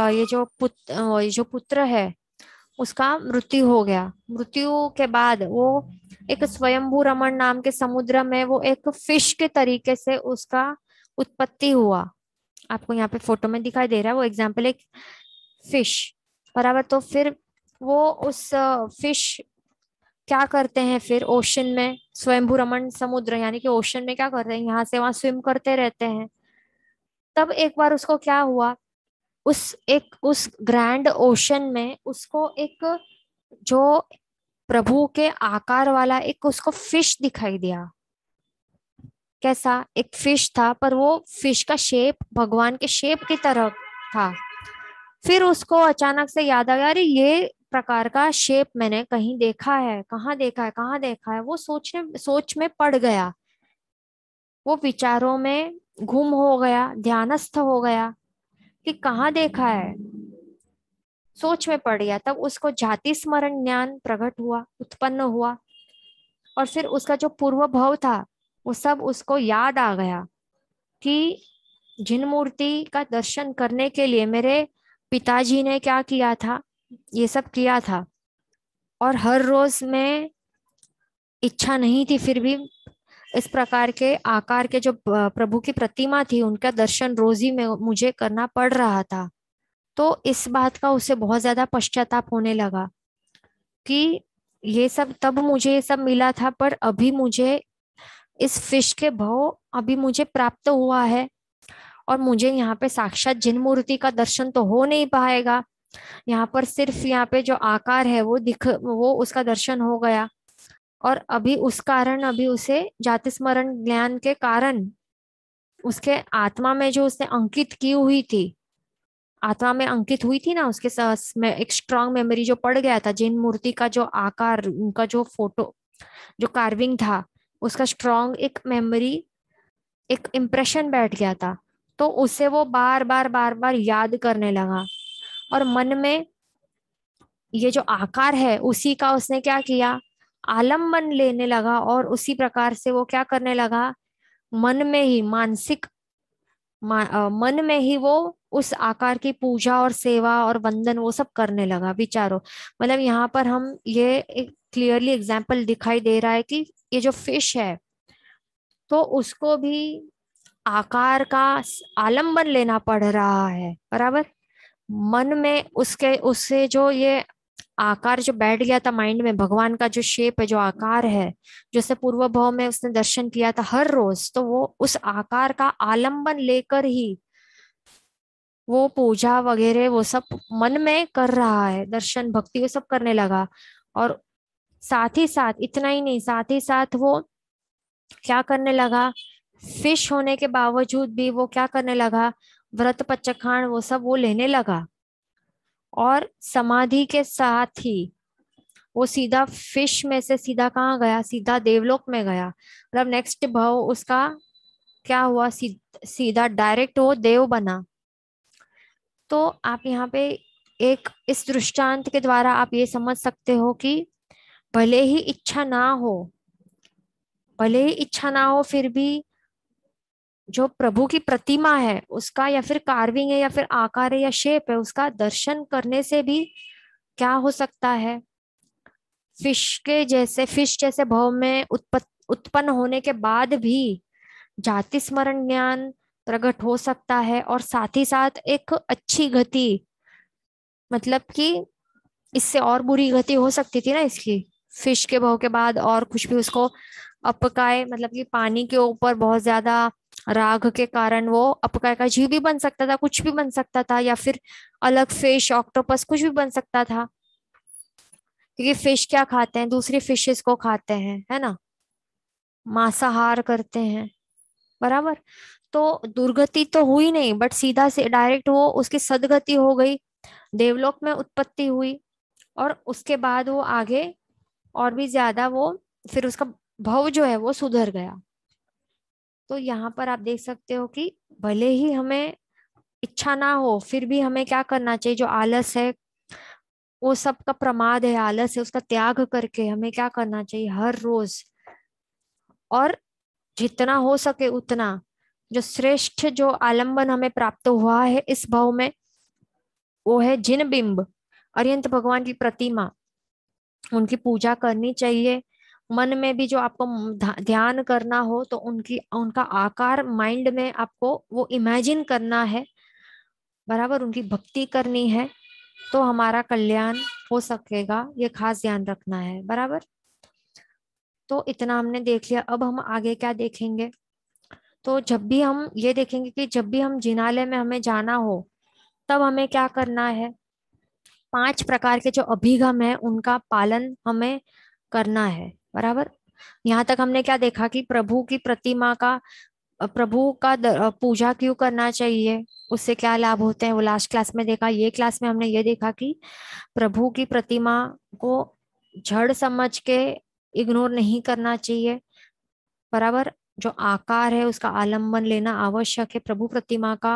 ये जो पुत्र है उसका मृत्यु हो गया। मृत्यु के बाद वो एक स्वयंभू रमन नाम के समुद्र में वो एक फिश के तरीके से उसका उत्पत्ति हुआ। आपको यहाँ पे फोटो में दिखाई दे रहा है वो एग्जाम्पल एक फिश, बराबर। तो फिर वो उस फिश क्या करते हैं फिर ओशन में, स्वयंभू रमन समुद्र यानी कि ओशन में क्या करते हैं, यहाँ से वहां स्विम करते रहते हैं। तब एक बार उसको क्या हुआ, उस ग्रैंड ओशन में उसको एक जो प्रभु के आकार वाला एक उसको फिश दिखाई दिया। कैसा, एक फिश था पर वो फिश का शेप भगवान के शेप की तरह था। फिर उसको अचानक से याद आ गया, अरे ये प्रकार का शेप मैंने कहीं देखा है, कहाँ देखा है, कहाँ देखा है। वो सोच में पड़ गया, वो विचारों में गुम हो गया, ध्यानस्थ हो गया कि कहाँ देखा है, सोच में पड़ गया। तब उसको जाति स्मरण ज्ञान प्रकट हुआ, उत्पन्न हुआ। और फिर उसका जो पूर्व भव था वो सब उसको याद आ गया कि जिन मूर्ति का दर्शन करने के लिए मेरे पिताजी ने क्या किया था, ये सब किया था। और हर रोज मैं, इच्छा नहीं थी फिर भी, इस प्रकार के आकार के जो प्रभु की प्रतिमा थी उनका दर्शन रोज ही में मुझे करना पड़ रहा था। तो इस बात का उसे बहुत ज्यादा पश्चाताप होने लगा कि ये सब तब मुझे ये सब मिला था, पर अभी मुझे इस फिश के भाव अभी मुझे प्राप्त हुआ है, और मुझे यहाँ पे साक्षात जिन मूर्ति का दर्शन तो हो नहीं पाएगा। यहाँ पर सिर्फ यहाँ पे जो आकार है वो उसका दर्शन हो गया। और अभी उस कारण, अभी उसे जाति स्मरण ज्ञान के कारण उसके आत्मा में जो उसने अंकित की हुई थी, आत्मा में अंकित हुई थी ना, उसके साथ में एक स्ट्रांग मेमोरी जो पड़ गया था, जिन मूर्ति का जो आकार, उनका जो फोटो, जो कार्विंग था, उसका स्ट्रांग एक मेमोरी, एक इम्प्रेशन बैठ गया था। तो उसे वो बार बार बार बार याद करने लगा, और मन में ये जो आकार है उसी का उसने क्या किया, आलम्बन लेने लगा। और उसी प्रकार से वो क्या करने लगा, मन में ही मानसिक मन में ही वो उस आकार की पूजा और सेवा और वंदन वो सब करने लगा। विचारो, मतलब यहाँ पर हम ये एक क्लियरली एग्जाम्पल दिखाई दे रहा है कि ये जो फिश है, तो उसको भी आकार का आलंबन लेना पड़ रहा है, बराबर। मन में उसके उससे जो ये आकार जो बैठ गया था माइंड में, भगवान का जो शेप है, जो आकार है, जैसे पूर्व भाव में उसने दर्शन किया था हर रोज, तो वो उस आकार का आलंबन लेकर ही वो पूजा वगैरह वो सब मन में कर रहा है, दर्शन भक्ति वो सब करने लगा। और साथ ही साथ, इतना ही नहीं, साथ ही साथ वो क्या करने लगा, फिश होने के बावजूद भी वो क्या करने लगा, व्रत पचखान वो सब वो लेने लगा। और समाधि के साथ ही वो सीधा फिश में से सीधा कहाँ गया, सीधा देवलोक में गया। मतलब नेक्स्ट भाव उसका क्या हुआ, सीधा डायरेक्ट वो देव बना। तो आप यहाँ पे एक इस दृष्टांत के द्वारा आप ये समझ सकते हो कि भले ही इच्छा ना हो, भले ही इच्छा ना हो, फिर भी जो प्रभु की प्रतिमा है उसका, या फिर कार्विंग है, या फिर आकार है, या शेप है, उसका दर्शन करने से भी क्या हो सकता है, फिश जैसे भाव में उत्पन्न होने के बाद भी जाति स्मरण ज्ञान प्रकट हो सकता है। और साथ ही साथ एक अच्छी गति, मतलब कि इससे और बुरी गति हो सकती थी ना इसकी, फिश के भाव के बाद और कुछ भी उसको अपकाय, मतलब कि पानी के ऊपर बहुत ज्यादा राग के कारण वो अपकाय का जीव भी बन सकता था, कुछ भी बन सकता था, या फिर अलग फिश, ऑक्टोपस, कुछ भी बन सकता था। क्योंकि फिश क्या खाते हैं, दूसरी फिशेस को खाते हैं, है ना, मांसाहार करते हैं, बराबर। तो दुर्गति तो हुई नहीं, बट सीधा से डायरेक्ट वो उसकी सदगति हो गई, देवलोक में उत्पत्ति हुई। और उसके बाद वो आगे और भी ज्यादा वो, फिर उसका भव जो है वो सुधर गया। तो यहाँ पर आप देख सकते हो कि भले ही हमें इच्छा ना हो, फिर भी हमें क्या करना चाहिए, जो आलस है, वो सब का प्रमाद है, आलस है, उसका त्याग करके हमें क्या करना चाहिए, हर रोज और जितना हो सके उतना, जो श्रेष्ठ जो आलंबन हमें प्राप्त हुआ है इस भाव में, वो है जिन बिंब, अरिहंत भगवान की प्रतिमा, उनकी पूजा करनी चाहिए। मन में भी जो आपको ध्यान करना हो तो उनकी उनका आकार माइंड में आपको वो इमेजिन करना है, बराबर, उनकी भक्ति करनी है, तो हमारा कल्याण हो सकेगा, ये खास ध्यान रखना है, बराबर। तो इतना हमने देख लिया, अब हम आगे क्या देखेंगे। तो जब भी हम ये देखेंगे कि जब भी हम जिनालय में हमें जाना हो, तब हमें क्या करना है, 5 प्रकार के जो अभिगम है उनका पालन हमें करना है, बराबर। यहाँ तक हमने क्या देखा कि प्रभु की प्रतिमा का, प्रभु का पूजा क्यों करना चाहिए, उससे क्या लाभ होते हैं, वो लास्ट क्लास में देखा। ये क्लास में हमने ये देखा कि प्रभु की प्रतिमा को जड़ समझ के इग्नोर नहीं करना चाहिए, बराबर। जो आकार है उसका आलम्बन लेना आवश्यक है, प्रभु प्रतिमा का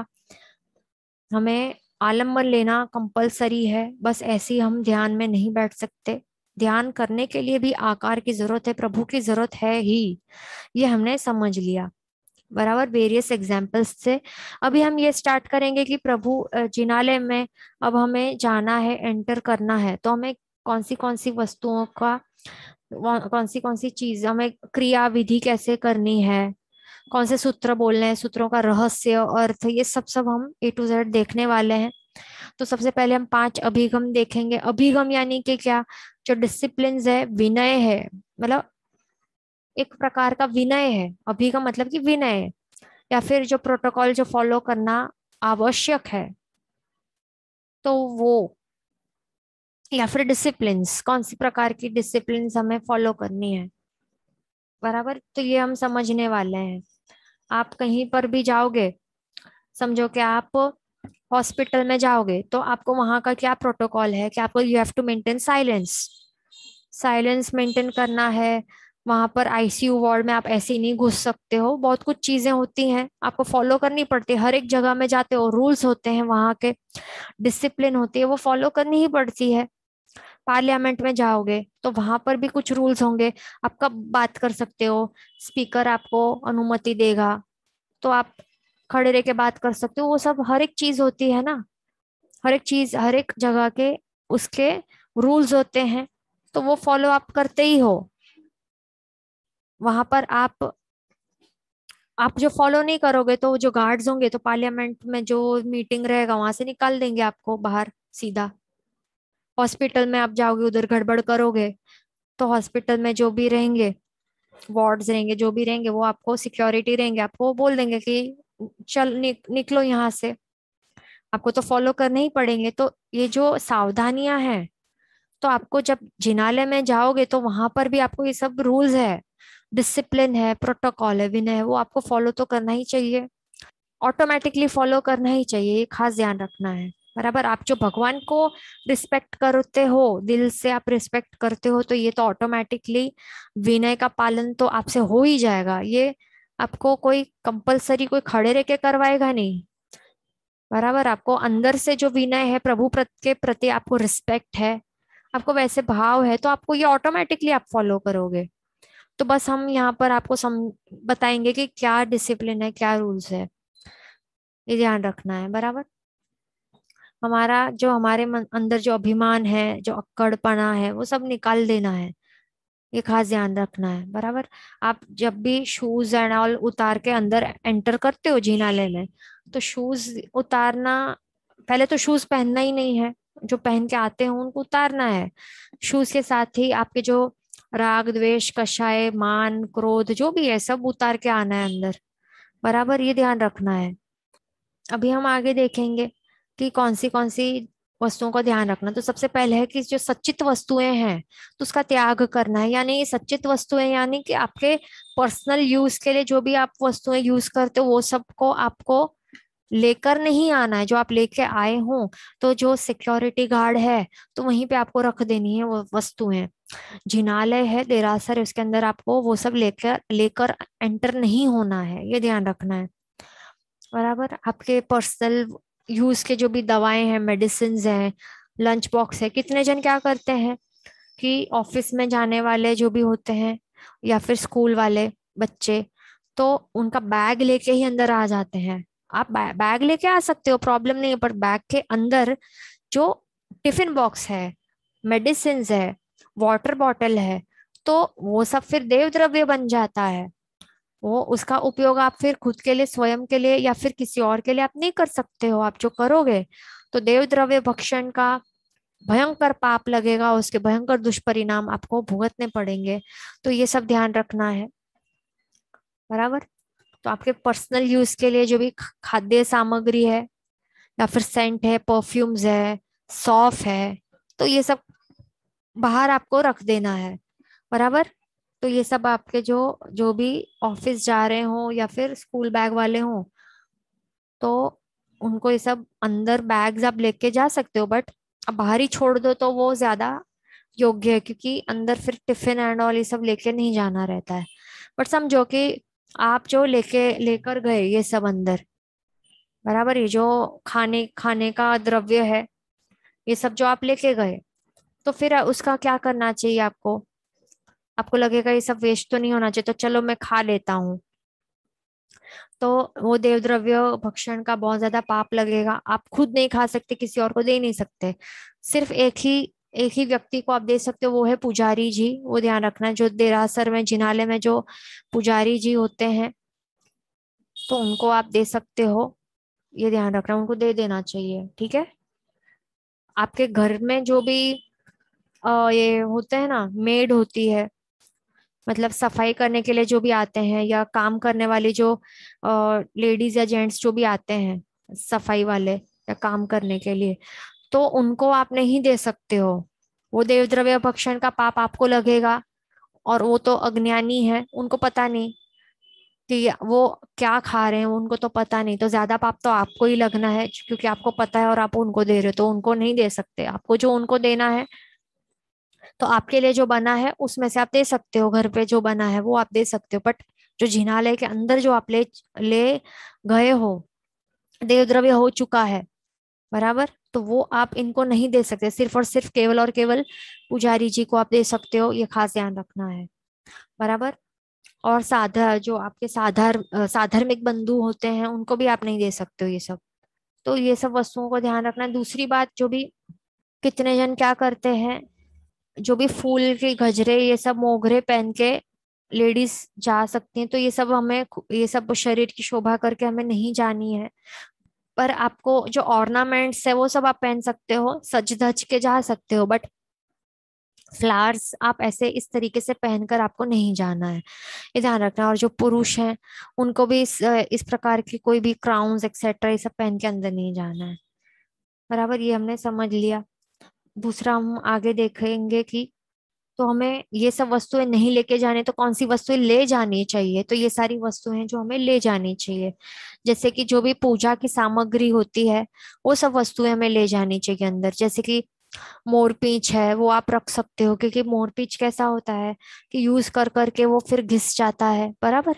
हमें आलम्बन लेना कंपलसरी है। बस ऐसे ही हम ध्यान में नहीं बैठ सकते, ध्यान करने के लिए भी आकार की जरूरत है, प्रभु की जरूरत है ही, ये हमने समझ लिया। बराबर, वेरियस एग्जाम्पल्स से। अभी हम ये स्टार्ट करेंगे कि प्रभु जिनालय में अब हमें जाना है, एंटर करना है, तो हमें कौन सी वस्तुओं का, कौन सी चीज हमें क्रिया विधि कैसे करनी है, कौन से सूत्र बोलने हैं, सूत्रों का रहस्य, अर्थ, ये सब सब हम A to Z देखने वाले हैं। तो सबसे पहले हम 5 अभिगम देखेंगे। अभिगम यानी कि क्या, जो डिसिप्लिन है, विनय है, मतलब एक प्रकार का विनय है। अभिगम मतलब कि विनय है, या फिर जो प्रोटोकॉल जो फॉलो करना आवश्यक है, तो वो, या फिर डिसिप्लिन्स, कौन सी प्रकार की डिसिप्लिन्स हमें फॉलो करनी है। बराबर, तो ये हम समझने वाले हैं। आप कहीं पर भी जाओगे, समझो कि आप हॉस्पिटल में जाओगे, तो आपको वहां का क्या प्रोटोकॉल है कि आपको you have to maintain silence, silence maintain करना है। वहां पर आईसीयू वार्ड में आप ऐसे ही नहीं घुस सकते हो, बहुत कुछ चीजें होती हैं आपको फॉलो करनी पड़ती है। हर एक जगह में जाते हो, रूल्स होते हैं वहां के, डिसिप्लिन होती है, वो फॉलो करनी ही पड़ती है। पार्लियामेंट में जाओगे तो वहां पर भी कुछ रूल्स होंगे। आप कब बात कर सकते हो, स्पीकर आपको अनुमति देगा, तो आप खड़े रह के बात कर सकते हो, वो सब हर एक चीज होती है ना। हर एक चीज, हर एक जगह के उसके रूल्स होते हैं, तो वो फॉलो आप करते ही हो। वहां पर आप जो फॉलो नहीं करोगे तो जो गार्ड्स होंगे, तो पार्लियामेंट में जो मीटिंग रहेगा वहां से निकाल देंगे आपको बाहर सीधा। हॉस्पिटल में आप जाओगे, उधर गड़बड़ करोगे, तो हॉस्पिटल में जो भी रहेंगे, वार्ड्स रहेंगे, जो भी रहेंगे, वो आपको सिक्योरिटी रहेंगे, आपको बोल देंगे कि चल निकलो यहाँ से। आपको तो फॉलो करने ही पड़ेंगे। तो ये जो सावधानियां हैं, तो आपको जब जिनालय में जाओगे तो वहां पर भी आपको ये सब रूल्स है, डिसिप्लिन है, प्रोटोकॉल है, विनय है, वो आपको फॉलो तो करना ही चाहिए। ऑटोमेटिकली फॉलो करना ही चाहिए, ये खास ध्यान रखना है। बराबर, आप जो भगवान को रिस्पेक्ट करते हो, दिल से आप रिस्पेक्ट करते हो, तो ये तो ऑटोमेटिकली विनय का पालन तो आपसे हो ही जाएगा। ये आपको कोई कंपलसरी कोई खड़े रह के करवाएगा नहीं। बराबर, आपको अंदर से जो विनय है, प्रभु के प्रति आपको रिस्पेक्ट है, आपको वैसे भाव है, तो आपको ये ऑटोमेटिकली आप फॉलो करोगे। तो बस हम यहाँ पर आपको बताएंगे कि क्या डिसिप्लिन है, क्या रूल्स है, ये ध्यान रखना है। बराबर, हमारा जो हमारे अंदर जो अभिमान है, जो अक्कड़पना है, वो सब निकाल देना है, ये खास ध्यान रखना है। बराबर, आप जब भी शूज एंड ऑल उतार के अंदर एंटर करते हो जिनालय में, तो शूज उतारना, पहले तो शूज पहनना ही नहीं है, जो पहन के आते हैं उनको उतारना है। शूज के साथ ही आपके जो राग द्वेष कषाय मान क्रोध जो भी है, सब उतार के आना है अंदर। बराबर, ये ध्यान रखना है। अभी हम आगे देखेंगे कि कौन सी वस्तुओं का ध्यान रखना। तो सबसे पहले है कि जो सच्चित वस्तुएं हैं, तो उसका त्याग करना है। यानी ये सच्चित वस्तुएं यानी कि आपके पर्सनल यूज के लिए जो भी आप वस्तुएं यूज करते हो, वो सबको आपको लेकर नहीं आना है। जो आप लेके आए हो, तो जो सिक्योरिटी गार्ड है, तो वहीं पे आपको रख देनी है वो वस्तुएं। जिनालय है, देरासर है, उसके अंदर आपको वो सब लेकर लेकर एंटर नहीं होना है, ये ध्यान रखना है। बराबर, आपके पर्सनल यूज के जो भी दवाएं हैं, मेडिसिन हैं, लंच बॉक्स है, कितने जन क्या करते हैं कि ऑफिस में जाने वाले जो भी होते हैं, या फिर स्कूल वाले बच्चे, तो उनका बैग लेके ही अंदर आ जाते हैं। आप बैग लेके आ सकते हो, प्रॉब्लम नहीं है, पर बैग के अंदर जो टिफिन बॉक्स है, मेडिसिन है, वाटर बॉटल है, तो वो सब फिर देव द्रव्य बन जाता है। वो उसका उपयोग आप फिर खुद के लिए, स्वयं के लिए, या फिर किसी और के लिए आप नहीं कर सकते हो। आप जो करोगे, तो देव द्रव्य भक्षण का भयंकर पाप लगेगा, उसके भयंकर दुष्परिणाम आपको भुगतने पड़ेंगे। तो ये सब ध्यान रखना है। बराबर, तो आपके पर्सनल यूज के लिए जो भी खाद्य सामग्री है, या फिर सेंट है, परफ्यूम्स है, सौंफ है, तो ये सब बाहर आपको रख देना है। बराबर, तो ये सब आपके जो जो भी ऑफिस जा रहे हो या फिर स्कूल बैग वाले हो, तो उनको ये सब अंदर बैग्स आप लेके जा सकते हो, बट अब बाहर ही छोड़ दो तो वो ज्यादा योग्य है, क्योंकि अंदर फिर टिफिन एंड ऑल ये सब लेके नहीं जाना रहता है। बट समझो कि आप जो लेकर गए ये सब अंदर, बराबर, ये जो खाने खाने का द्रव्य है, ये सब जो आप लेके गए, तो फिर उसका क्या करना चाहिए आपको। आपको लगेगा ये सब वेस्ट तो नहीं होना चाहिए, तो चलो मैं खा लेता हूँ। तो वो देव द्रव्य भक्षण का बहुत ज्यादा पाप लगेगा। आप खुद नहीं खा सकते, किसी और को दे नहीं सकते। सिर्फ एक ही व्यक्ति को आप दे सकते हो, वो है पुजारी जी। वो ध्यान रखना, जो देरासर में जिनालय में जो पुजारी जी होते हैं, तो उनको आप दे सकते हो। ये ध्यान रखना, उनको दे देना चाहिए, ठीक है। आपके घर में जो भी ये होते हैं ना, मेड होती है, मतलब सफाई करने के लिए जो भी आते हैं, या काम करने वाली जो लेडीज या जेंट्स जो भी आते हैं सफाई वाले या काम करने के लिए, तो उनको आप नहीं दे सकते हो। वो देवद्रव्य भक्षण का पाप आपको लगेगा। और वो तो अज्ञानी है, उनको पता नहीं कि वो क्या खा रहे हैं, उनको तो पता नहीं, तो ज्यादा पाप तो आपको ही लगना है, क्योंकि आपको पता है और आप उनको दे रहे हो, तो उनको नहीं दे सकते। आपको जो उनको देना है, तो आपके लिए जो बना है उसमें से आप दे सकते हो, घर पे जो बना है वो आप दे सकते हो। बट जो जिनालय के अंदर जो आप ले ले गए हो, देवद्रव्य हो चुका है, बराबर, तो वो आप इनको नहीं दे सकते। सिर्फ और सिर्फ केवल और केवल पुजारी जी को आप दे सकते हो, ये खास ध्यान रखना है, बराबर। और जो आपके साधर्मिक बंधु होते हैं, उनको भी आप नहीं दे सकते हो ये सब। तो ये सब वस्तुओं को ध्यान रखना है। दूसरी बात, जो भी कितने जन क्या करते हैं, जो भी फूल के गजरे, ये सब मोगरे पहन के लेडीज जा सकती हैं, तो ये सब हमें, ये सब शरीर की शोभा करके हमें नहीं जानी है। पर आपको जो ऑर्नामेंट्स है वो सब आप पहन सकते हो, सज धज के जा सकते हो, बट फ्लावर्स आप ऐसे इस तरीके से पहनकर आपको नहीं जाना है, ये ध्यान रखना है। और जो पुरुष हैं, उनको भी इस प्रकार की कोई भी क्राउन्स एक्सेट्रा ये सब पहन के अंदर नहीं जाना है, बराबर। ये हमने समझ लिया। दूसरा हम आगे देखेंगे कि तो हमें ये सब वस्तुएं नहीं लेके जाने, तो कौन सी वस्तुएं ले जानी चाहिए। तो ये सारी वस्तुएं जो हमें ले जानी चाहिए, जैसे कि जो भी पूजा की सामग्री होती है, वो सब वस्तुएं हमें ले जानी चाहिए अंदर। जैसे कि मोरपींच है, वो आप रख सकते हो, क्योंकि मोरपींच कैसा होता है कि यूज कर करके वो फिर घिस जाता है, बराबर।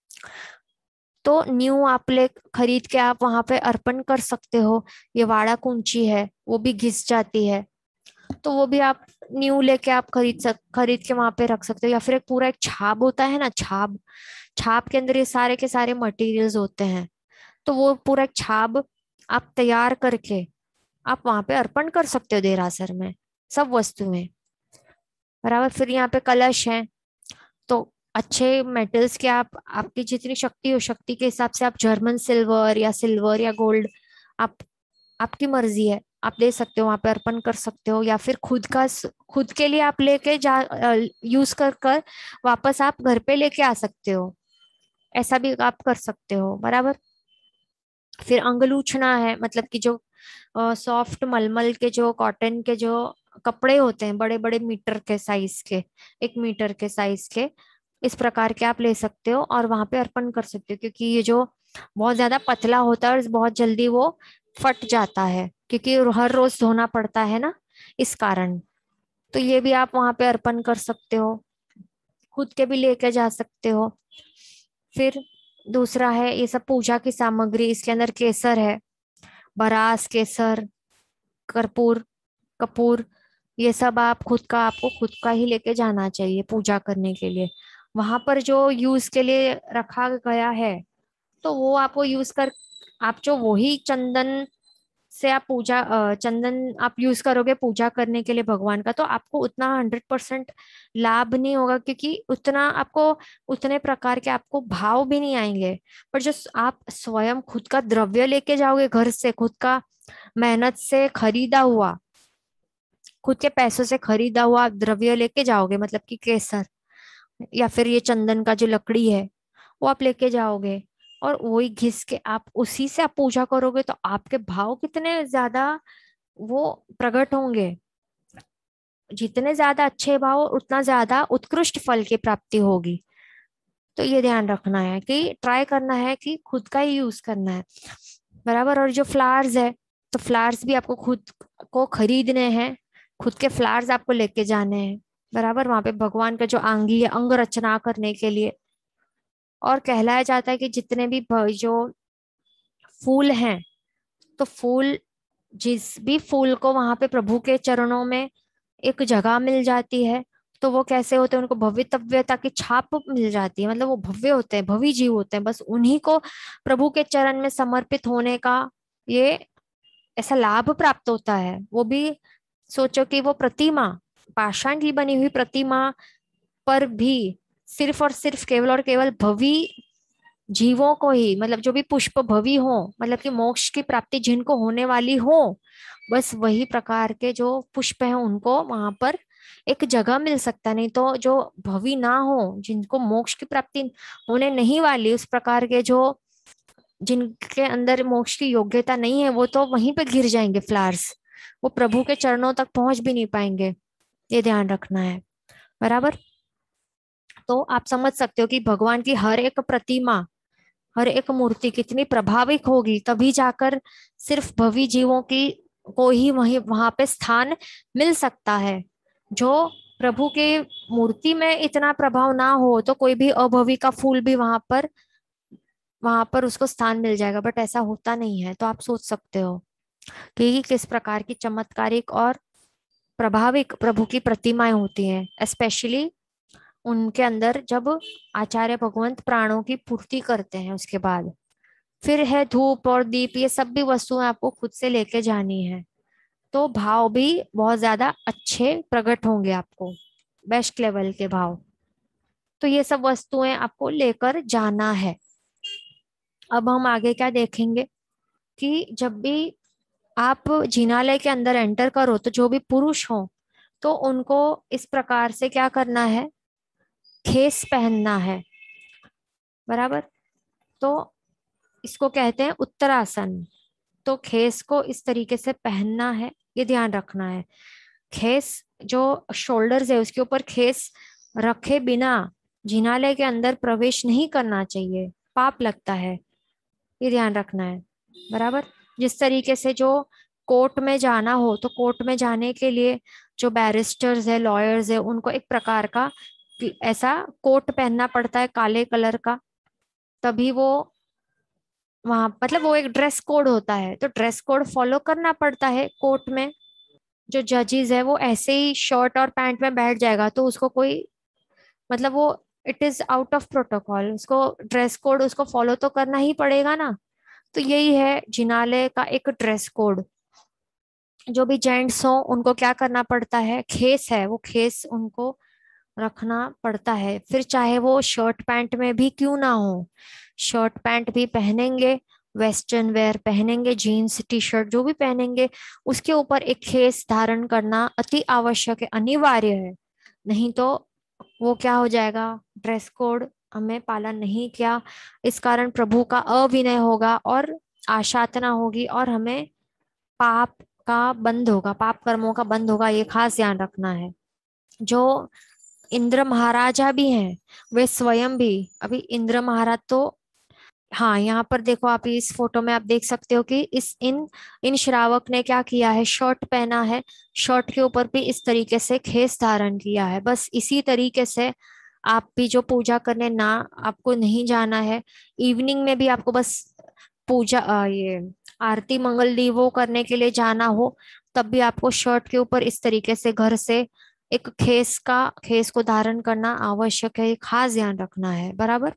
तो न्यू आप ले खरीद के आप वहां पे अर्पण कर सकते हो। ये वाड़ा कुंची है, वो भी घिस जाती है, तो वो भी आप न्यू लेके आप खरीद के वहां पे रख सकते हो। या फिर एक पूरा एक छाब होता है ना, छाब, छाब के अंदर ये सारे के सारे मटेरियल्स होते हैं, तो वो पूरा एक छाब आप तैयार करके आप वहां पे अर्पण कर सकते हो देरासर में, सब वस्तुएं, बराबर। फिर यहाँ पे कलश है, तो अच्छे मेटल्स के आप, आपकी जितनी शक्ति हो, शक्ति के हिसाब से आप जर्मन सिल्वर या गोल्ड, आप, आपकी मर्जी है, आप दे सकते हो, वहां पे अर्पण कर सकते हो। या फिर खुद के लिए आप लेके जा यूज कर कर वापस आप घर पे लेके आ सकते हो, ऐसा भी आप कर सकते हो, बराबर। फिर अंगलूछना है, मतलब कि जो सॉफ्ट मलमल के, जो कॉटन के जो कपड़े होते हैं, बड़े बड़े मीटर के साइज के, 1 मीटर के साइज के, इस प्रकार के आप ले सकते हो और वहां पे अर्पण कर सकते हो। क्योंकि ये जो बहुत ज्यादा पतला होता है और बहुत जल्दी वो फट जाता है, क्योंकि हर रोज धोना पड़ता है ना, इस कारण। तो ये भी आप वहां पे अर्पण कर सकते हो, खुद के भी लेके जा सकते हो। फिर दूसरा है ये सब पूजा की सामग्री, इसके अंदर केसर है, बरास, केसर, कर्पूर, कपूर, ये सब आप आपको खुद का ही लेके जाना चाहिए पूजा करने के लिए। वहां पर जो यूज के लिए रखा गया है, तो वो आपको यूज कर, आप जो वही चंदन से आप चंदन आप यूज करोगे पूजा करने के लिए भगवान का, तो आपको उतना 100% लाभ नहीं होगा, क्योंकि उतना आपको, उतने प्रकार के आपको भाव भी नहीं आएंगे। पर जो आप स्वयं खुद का द्रव्य लेके जाओगे घर से, खुद का मेहनत से खरीदा हुआ, खुद के पैसों से खरीदा हुआ आप द्रव्य लेके जाओगे, मतलब कि केसर या फिर ये चंदन का जो लकड़ी है, वो आप लेके जाओगे, और वही घिस के आप उसी से आप पूजा करोगे, तो आपके भाव कितने ज्यादा वो प्रकट होंगे। जितने ज्यादा अच्छे भाव, उतना ज्यादा उत्कृष्ट फल की प्राप्ति होगी। तो ये ध्यान रखना है कि ट्राई करना है कि खुद का ही यूज करना है, बराबर। और जो फ्लावर्स है, तो फ्लावर्स भी आपको खुद को खरीदने हैं, खुद के फ्लावर्स आपको लेके जाने हैं, बराबर, वहां पे भगवान का जो आंगी है, अंग रचना करने के लिए। और कहलाया जाता है कि जितने भी जो फूल हैं, तो फूल, जिस भी फूल को वहां पे प्रभु के चरणों में एक जगह मिल जाती है, तो वो कैसे होते हैं, उनको भव्यतव्यता की छाप मिल जाती है, मतलब वो भव्य होते हैं, भवी जीव होते हैं, बस उन्हीं को प्रभु के चरण में समर्पित होने का ये ऐसा लाभ प्राप्त होता है। वो भी सोचो कि वो प्रतिमा, पाषाण की बनी हुई प्रतिमा पर भी सिर्फ और सिर्फ केवल और केवल भवी जीवों को ही, मतलब जो भी पुष्प भवी हो, मतलब कि मोक्ष की प्राप्ति जिनको होने वाली हो, बस वही प्रकार के जो पुष्प हैं उनको वहां पर एक जगह मिल सकता है। नहीं तो जो भवी ना हो, जिनको मोक्ष की प्राप्ति होने नहीं वाली, उस प्रकार के जो जिनके अंदर मोक्ष की योग्यता नहीं है, वो तो वहीं पे गिर जाएंगे फ्लावर्स, वो प्रभु के चरणों तक पहुंच भी नहीं पाएंगे। ये ध्यान रखना है, बराबर। तो आप समझ सकते हो कि भगवान की हर एक प्रतिमा, हर एक मूर्ति कितनी प्रभाविक होगी, तभी जाकर सिर्फ भवी जीवों की को ही वहीं वहां पे स्थान मिल सकता है। जो प्रभु के मूर्ति में इतना प्रभाव ना हो तो कोई भी अभवी का फूल भी वहां पर उसको स्थान मिल जाएगा, बट ऐसा होता नहीं है। तो आप सोच सकते हो कि किस प्रकार की चमत्कारिक और प्रभाविक प्रभु की प्रतिमाएं होती हैं, स्पेशली उनके अंदर जब आचार्य भगवंत प्राणों की पूर्ति करते हैं उसके बाद। फिर है धूप और दीप, ये सब भी वस्तुएं आपको खुद से लेके जानी है, तो भाव भी बहुत ज्यादा अच्छे प्रकट होंगे आपको, बेस्ट लेवल के भाव। तो ये सब वस्तुएं आपको लेकर जाना है। अब हम आगे क्या देखेंगे कि जब भी आप जिनालय के अंदर एंटर करो तो जो भी पुरुष हो तो उनको इस प्रकार से क्या करना है, खेस पहनना है, बराबर। तो इसको कहते हैं उत्तरासन। तो खेस को इस तरीके से पहनना है, ये ध्यान रखना है। खेस जो शोल्डर्स है उसके ऊपर खेस रखे बिना जिनालय के अंदर प्रवेश नहीं करना चाहिए, पाप लगता है, ये ध्यान रखना है, बराबर। जिस तरीके से जो कोर्ट में जाना हो तो कोर्ट में जाने के लिए जो बैरिस्टर्स है, लॉयर्स है, उनको एक प्रकार का ऐसा कोट पहनना पड़ता है काले कलर का, तभी वो वहां, मतलब वो एक ड्रेस कोड होता है, तो ड्रेस कोड फॉलो करना पड़ता है कोर्ट में। जो जजेस है वो ऐसे ही शर्ट और पैंट में बैठ जाएगा तो उसको कोई, मतलब वो it is out of protocol, उसको ड्रेस कोड उसको फॉलो तो करना ही पड़ेगा ना। तो यही है जिनालय का एक ड्रेस कोड। जो भी जेंट्स हो उनको क्या करना पड़ता है, खेस है वो खेस उनको रखना पड़ता है, फिर चाहे वो शर्ट पैंट में भी क्यों ना हो, शर्ट पैंट भी पहनेंगे, वेस्टर्न वेयर पहनेंगे, जीन्स टी शर्ट जो भी पहनेंगे, उसके ऊपर एक खेस धारण करना अति आवश्यक है, अनिवार्य है। नहीं तो वो क्या हो जाएगा, ड्रेस कोड हमें पालन नहीं किया, इस कारण प्रभु का अविनय होगा और आशातना होगी और हमें पाप का बंध होगा, पाप कर्मों का बंध होगा, ये खास ध्यान रखना है। जो इंद्र महाराजा भी हैं, वे स्वयं भी, अभी इंद्र महाराज तो, हाँ यहाँ पर देखो आप इस फोटो में आप देख सकते हो कि इस इन इन श्रावक ने क्या किया है, शर्ट पहना है, शर्ट के ऊपर भी इस तरीके से खेस धारण किया है। बस इसी तरीके से आप भी जो पूजा करने ना, आपको नहीं जाना है, इवनिंग में भी आपको बस पूजा ये आरती मंगल दीवो करने के लिए जाना हो, तब भी आपको शर्ट के ऊपर इस तरीके से घर से एक खेस को धारण करना आवश्यक है, ये खास ध्यान रखना है, बराबर।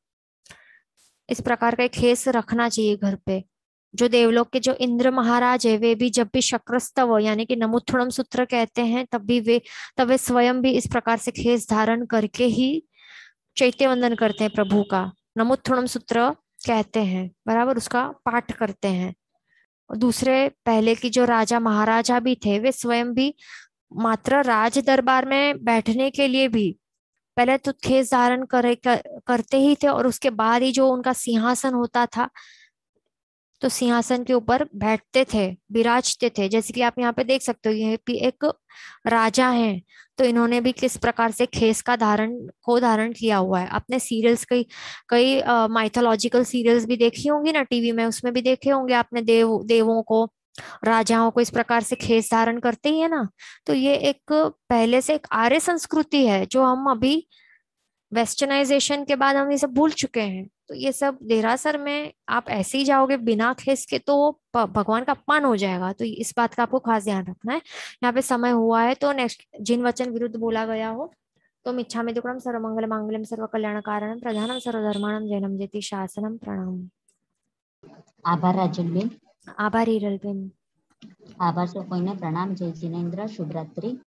इस प्रकार का एक खेस रखना चाहिए घर पे। जो देवलोक के जो इंद्र महाराज है वे भी जब भी शक्रस्तव यानी कि नमुत्थुणम सूत्र कहते हैं तब वे स्वयं भी इस प्रकार से खेस धारण करके ही चैत्य वंदन करते हैं प्रभु का, नमुत्थुणम सूत्र कहते हैं, बराबर, उसका पाठ करते हैं। और दूसरे पहले की जो राजा महाराजा भी थे वे स्वयं भी मात्र राज दरबार में बैठने के लिए भी पहले तो खेस धारण करते ही थे, और उसके बाद ही जो उनका सिंहासन होता था तो सिंहासन के ऊपर बैठते थे, विराजते थे। जैसे कि आप यहाँ पे देख सकते हो, ये भी एक राजा हैं, तो इन्होंने भी किस प्रकार से खेस का धारण किया हुआ है। आपने सीरियल्स कई कई माइथोलॉजिकल सीरियल्स भी देखी होंगी ना टीवी में, उसमें भी देखे होंगे आपने देवों को, राजाओं को इस प्रकार से खेस धारण करते ही है ना। तो ये एक पहले से एक आर्य संस्कृति है जो हम अभी वेस्टर्नाइजेशन के बाद हम ये सब भूल चुके हैं। तो ये सब देरासर में आप ऐसे ही जाओगे बिना खेस के तो भगवान का अपमान हो जाएगा, तो इस बात का आपको खास ध्यान रखना है। यहाँ पे समय हुआ है, तो नेक्स्ट जिन वचन विरुद्ध बोला गया हो तो इच्छामि दुक्कडम सर्वमंगल मांगल्यम सर्व कल्याण कारणम प्रधानम सर्वधर्माणम जैनम जेति शासनम प्रणाम. આભાર રાજનબેન. આભાર હિરલબેન. આભાર સૌ કોઈને પ્રણામ. જય જિનેન્દ્ર. શુભરાત્રી.